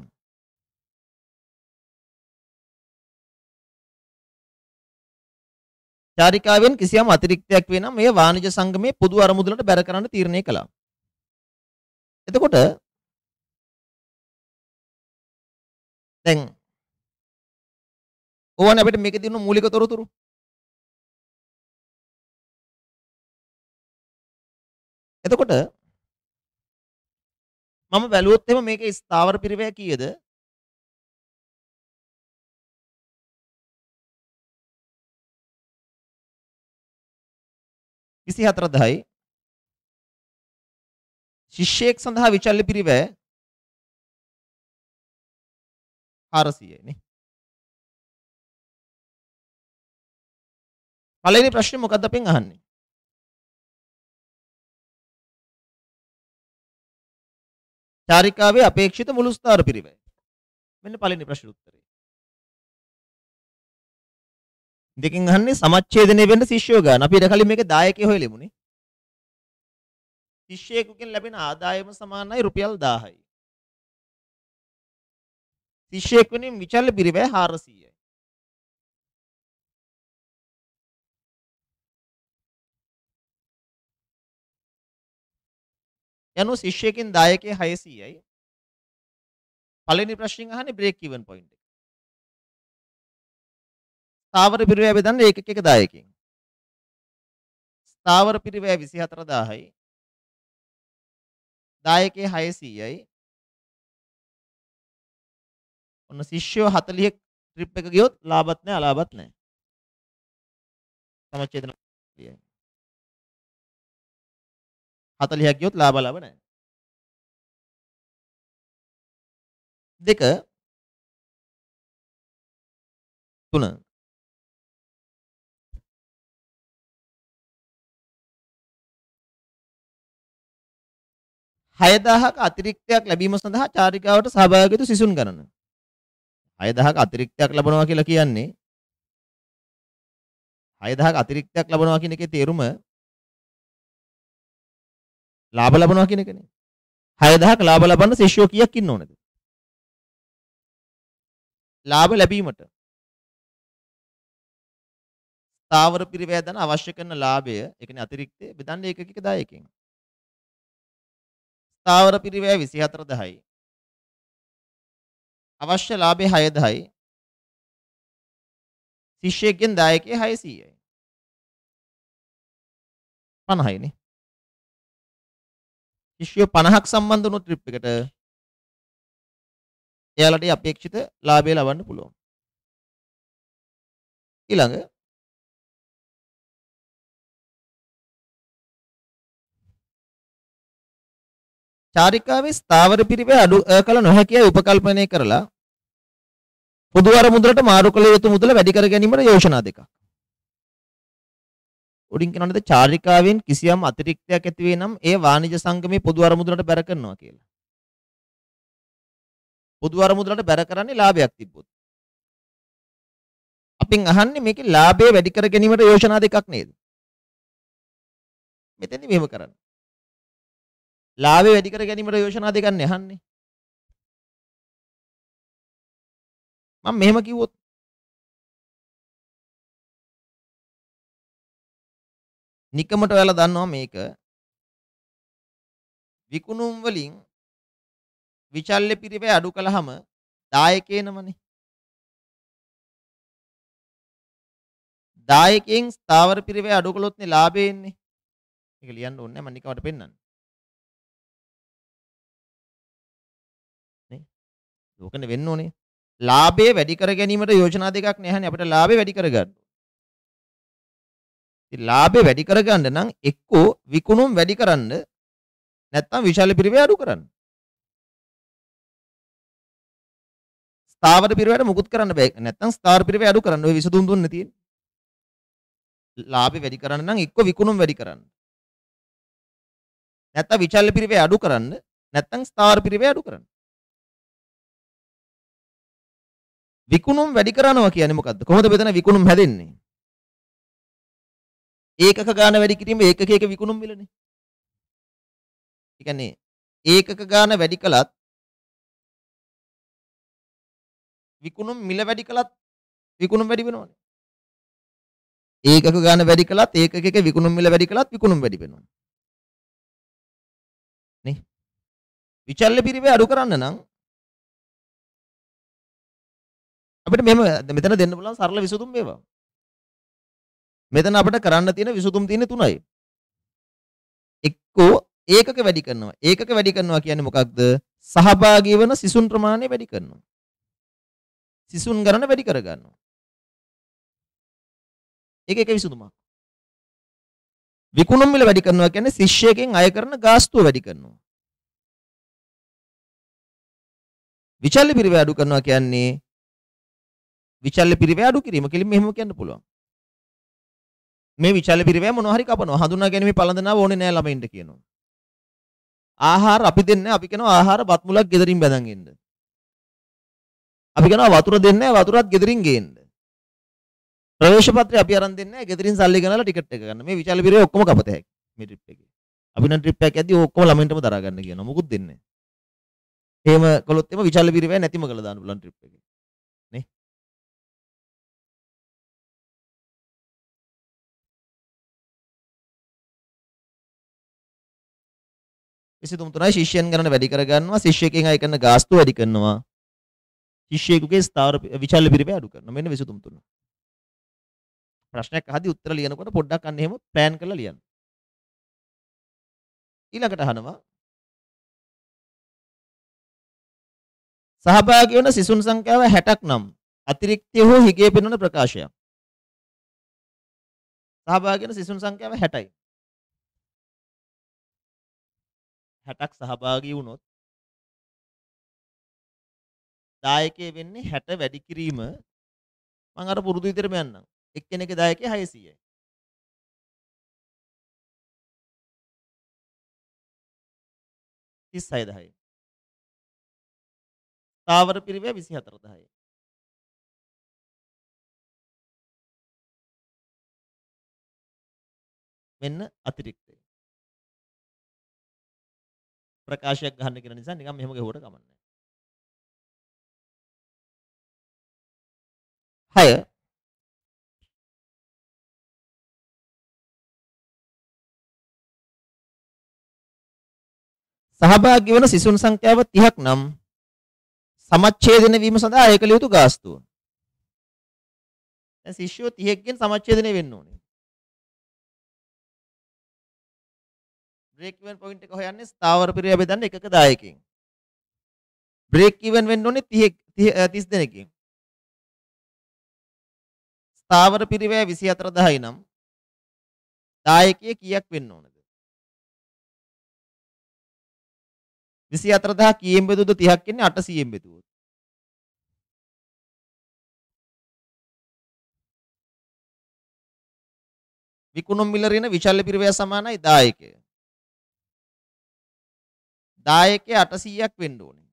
[SPEAKER 1] චාරිකාවෙන් කිසියම් අතිරික්තයක් වේ නම් මේ වාණිජ සංගමයේ පොදු අරමුදලට බැර කරන්න තීරණය කළා. එතකොට දැන් ඕවනේ අපිට මේකේ තියෙන මූලික තොරතුරු. එතකොට මම බැලුවොත් එහෙම මේකේ ස්ථාවර පිරිවැය කීයද? 24.10යි. ශිෂ්‍යයෙක් සඳහා විචල්්‍ය පිරිවැය 400යි නේ. පළවෙනි ප්‍රශ්නේ මොකක්ද අපෙන් අහන්නේ? චාරිකාවේ අපේක්ෂිත මුළු ස්ථාවර පිරිවැය. මෙන්න පළවෙනි ප්‍රශ්නේ උත්තරේ. දෙකෙන් අහන්නේ සමච්ඡේදනය වෙන්න ශිෂ්‍යයෝ ගන්න. අපි ඊට කලින් මේකේ දායකයෝ හොයලෙමුනේ. ශිෂ්‍යයෙකුගෙන් ලැබෙන ආදායම සමානයි රුපියල් 1000යි. ශිෂ්‍යයෙක් වෙනින් විචල්්‍ය පිරිවැය 400යි. යනු ශිෂ්‍යයෙකුගෙන් දායකයේ 600යි. පළවෙනි ප්‍රශ්نين අහන්නේ බ්‍රේක් ඉවන් පොයින්ට් එක. ස්ථාවර පිරිවැය බෙදන්න ඒකක දායකයෙන්. ස්ථාවර පිරිවැය 24000යි. දායකයේ 600යි. ඔන්න ශිෂ්‍යයෝ 40 ට්‍රිප් එක ගියොත් ලාභත් නැහැ අලාභත් නැහැ. සමච්ඡේදන 40ක් ගියොත් ලාභ ලාභ නැහැ. දෙක 3 6000ක අතිරික්තයක් ලැබීම සඳහා චාරිකාවට සහභාගී වූ සිසුන් ගණන. 6000ක අතිරික්තයක් ලැබනවා කියලා කියන්නේ 6000ක අතිරික්තයක් ලැබනවා කියන එකේ තේරුම ලාභ ලබනවා කියන එකනේ. 6000ක ලාභ ලබන්න ශිෂ්‍යයෝ කීයක් ඉන්න ඕනද? ලාභ ලැබීමට ස්ථාවර පිරිවැය දන අවශ්‍ය කරන ලාභය, ඒ කියන්නේ අතිරික්තය බෙදන්නේ ඒකක දායකයෙන්. ස්ථාවර පිරිවැය 24000යි. අවශ්‍ය ලාභය 6000යි. ශිෂ්‍යයෙක්ගෙන් දායකයේ 600යි. 50යි නේ. ශිෂ්‍යයෝ 50ක් සම්බන්ධ වුණු ට්‍රිප් එකට එයාලට අපේක්ෂිත ලාභය ලබන්න පුළුවන්. ඊළඟ චාරිකාවේ ස්ථාවර පිරිවැය අඩු කළ නොහැකියි උපකල්පනය කරලා පොදු අරමුදලට මාරු කළ යුතු මුදල වැඩි කර ගැනීමට යෝජනා දෙකක්. උඩින් කියනවාද චාරිකාවෙන් කිසියම් අතිරික්තයක් ඇති වේ නම් ඒ වාණිජ සංගමේ පොදු අරමුදලට බැර කරනවා කියලා. පොදු අරමුදලට බැර කරන්නේ ලාභයක් තිබ්බොත්. අපින් අහන්නේ මේකේ ලාභය වැඩි කර ගැනීමට යෝජනා දෙකක් නේද? මෙතෙන්දි මෙහෙම කරන්න. ලාභය වැඩි කර ගැනීමට යෝජනා දෙකක් නේ අහන්නේ. මම මෙහෙම කිව්වොත් නිකමට ඔයාලා දන්නවා මේක විකුණුම් වලින් විචල්්‍ය පිරිවැය අඩු කළාම දායකේනමනේ. දායකයෙන් ස්ථාවර පිරිවැය අඩු කළොත්නේ ලාභය එන්නේ. මේක ලියන්න ඕනේ නැහැ මම නිකමට පෙන්නන්න. නේ? ඕකනේ වෙන්න ඕනේ. ලාභය වැඩි කර ගැනීමට යෝජනා දෙකක් නැහැනේ අපිට ලාභය වැඩි කරගන්න. ඉතින් ලාභය වැඩි කරගන්න නම් එක්කෝ විකුණුම් වැඩි කරන්න නැත්නම් විශාල පිරිවැය අඩු කරන්න. ස්ථාවර පිරිවැයට මුකුත් කරන්න බෑ. නැත්නම් ස්ථාවර පිරිවැය අඩු කරන්න. ඔය විසඳුම් දුන්නේ තියෙන්නේ. ලාභය වැඩි කරන්න නම් එක්කෝ විකුණුම් වැඩි කරන්න. නැත්නම් විශාල පිරිවැය අඩු කරන්න. නැත්නම් ස්ථාවර පිරිවැය අඩු කරන්න. විකුණුම් වැඩි කරනවා කියන්නේ මොකද්ද? කොහොමද මෙතන විකුණුම් හැදෙන්නේ? ඒකක ගාන වැඩි කිරීම ඒකකයක විකුණුම් මිලනේ. ඒ කියන්නේ ඒකක ගාන වැඩි කළත් විකුණුම් මිල වැඩි කළත් විකුණුම් වැඩි වෙනවනේ. ඒකක ගාන වැඩි කළත් ඒකකයක විකුණුම් මිල වැඩි කළත් විකුණුම් වැඩි වෙනවා. නේ? විචල්්‍ය පිරිවැය අඩු කරන්න නම් අපිට මෙහෙම මෙතන දෙන්න පුළුවන් සරල විසඳුම් මේවා. මෙතන අපිට කරන්න තියෙන විසඳුම් තියෙන්නේ තුනයි. එක්කෝ ඒකක වැඩි කරනවා. ඒකක වැඩි කරනවා කියන්නේ මොකක්ද? සහභාගී වෙන සිසුන් ප්‍රමාණය වැඩි කරනවා. සිසුන් ගණන වැඩි කර ගන්නවා. ඒක එක විසඳුමක්. විකුණුම් මිල වැඩි කරනවා කියන්නේ ශිෂ්‍යයෙක්ගෙන් අය කරන ගාස්තුව වැඩි කරනවා. විචල්්‍ය පිරිවැය අඩු කරනවා කියන්නේ විචල්්‍ය පිරිවැය අඩු කිරීම කියලා මෙහෙම කියන්න පුළුවන්. මේ විචල්්‍ය පිරිවැය මොනවා හරි කපනවා. හඳුනා ගැනීම පළඳනාව ඕනේ නෑ ළමයින්ට කියනවා. ආහාර අපි දෙන්නේ අපි කියනවා ආහාර බත් මුලක් ගෙදරින් බැඳන් එන්න. අපි කියනවා වතුර දෙන්නේ නෑ වතුරත් ගෙදරින් ගේන්න. ප්‍රවේශ පත්‍රය අපි අරන් දෙන්නේ නෑ ගෙදරින් සල්ලි ගනලා ටිකට් එක ගන්න. මේ විචල්්‍ය පිරිවැය ඔක්කොම කපත හැකි මේ ට්‍රිප් එකේ. අපි නම් ට්‍රිප් එකක් යද්දී ඔක්කොම ළමයින්ටම දරා ගන්න කියනවා. මොකුත් දෙන්නේ නෑ. එහෙම කළොත් එම විචල්්‍ය පිරිවැය නැතිම කළා දාන්න පුළුවන් ට්‍රිප් එකේ. නේ? විසිතුම් තුනයි ශිෂ්‍යයන් ගණන වැඩි කර ගන්නවා. ශිෂ්‍යයෙක්ගෙන් අය කරන ගාස්තු වැඩි කරනවා. ශිෂ්‍යයෙකුගේ ස්ථාවර විචල්්‍ය පිරිවැය අඩු කරනවා. මෙන්න විසිතුම් තුන. ප්‍රශ්නයක් අහද්දී උත්තර ලියනකොට පොඩ්ඩක් අන්න එහෙම ප්ලෑන් කරලා ලියන්න. ඊළඟට අහනවා සහභාගී වන සිසුන් සංඛ්‍යාව 60ක් නම් අතිරික්තය හෝ හිගේ පෙන්වන ප්‍රකාශයක්. සහභාගී වන සිසුන් සංඛ්‍යාව 60යි. 60ක් සහභාගී වුණොත් දායකයෙ වෙන්නේ 60 වැඩි කිරීම මම අර පුරුදු විදිහටම යන්නම්. එක්කෙනෙක්ගේ දායකය 600යි. 36000යි. ස්ථාවර පිරිවැය 24000යි. මෙන්න අතිරික්තය. ප්‍රකාශයක් ගන්න කියන නිසා නිකන් මෙහෙම ගෙවුවට කමන්නේ නැහැ. 6 සහභාගී වන සිසුන් සංඛ්‍යාව 30ක් නම් සමච්ඡේදනය වීම සඳහා අය කළ යුතු ගාස්තුව. දැන් ශිෂ්‍යෝ 30කින් සමච්ඡේදනය වෙන්න ඕනේ. බ්‍රේක් ඉවන් පොයින්ට් එක හොයන්නේ ස්ථාවර පිරිවැය බෙදන්න එකක දායකයෙන්. බ්‍රේක් ඉවන් වෙන්න ඕනේ 30 දෙනෙකින්. ස්ථාවර පිරිවැය 24000යි නම් දායකයෙක් කීයක් වෙන්න ඕනද? 24000 කීයෙන් බෙදුවද 30ක් ඉන්නේ 800න් බෙදුවොත්. විකුණුම් මිල ඍණ විචල්්‍ය පිරිවැය සමානයි දායකය. දායකය 800ක් වෙන්න ඕනේ.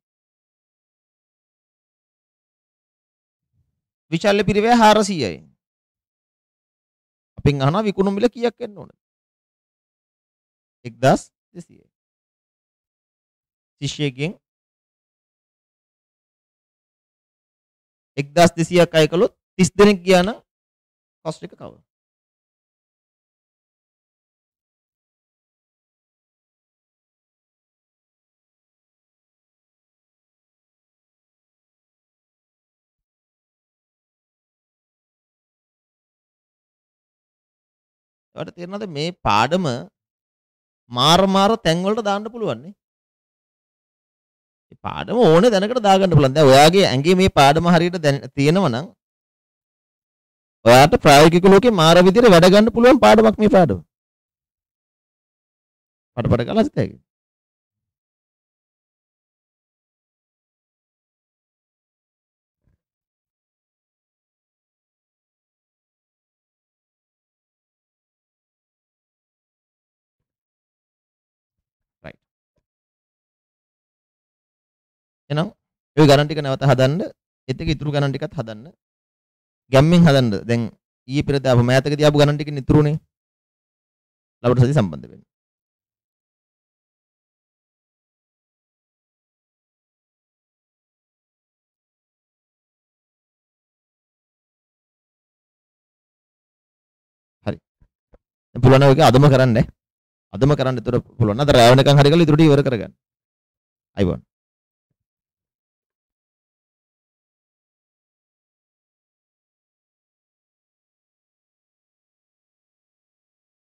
[SPEAKER 1] විචල්්‍ය පිරිවැය 400යි. අපෙන් අහනවා විකුණුම් මිල කීයක් වෙන්න ඕනද? 1200යි. ශිෂ්‍යයෙක්ගෙන් 1200ක් අය කළොත් 30 දෙනෙක් ගියා නම් කොස්ට් එක කවර්. ඔයාලට තේරෙනවද මේ පාඩම මාර තැන් වලට දාන්න පුළුවන් නේ? මේ පාඩම ඕනේ දැනකට දාගන්න පුළුවන්. දැන් ඔයාගේ ඇඟේ මේ පාඩම හරියට තියෙනවා නම් ඔයාට ප්‍රායෝගික ලෝකේ මාර විදිහට වැඩ ගන්න පුළුවන් පාඩමක් මේ පාඩම. පඩ කාලා හිතයි. රයිට්. එහෙනම් ඔය ගණන් ටික නැවත හදන්න. ඒත් එක ඉතුරු ගණන් ටිකත් හදන්න. ගැම්මෙන් හදන්න. දැන් ඊයේ පෙරද අප මෑතකදී ආපු ගණන් ටික ඉතුරුනේ. ලබට සති සම්බන්ධ වෙන්න. හරි. දැන් පුළුවන් නම් ඔයක අදම කරන්න. අදම කරන්න. ඒතර පුළුවන් නම් අද රැය වෙනකන් හරි කරලා ඉතුරු ටික ඉවර කරගන්න. අයිබෝන්.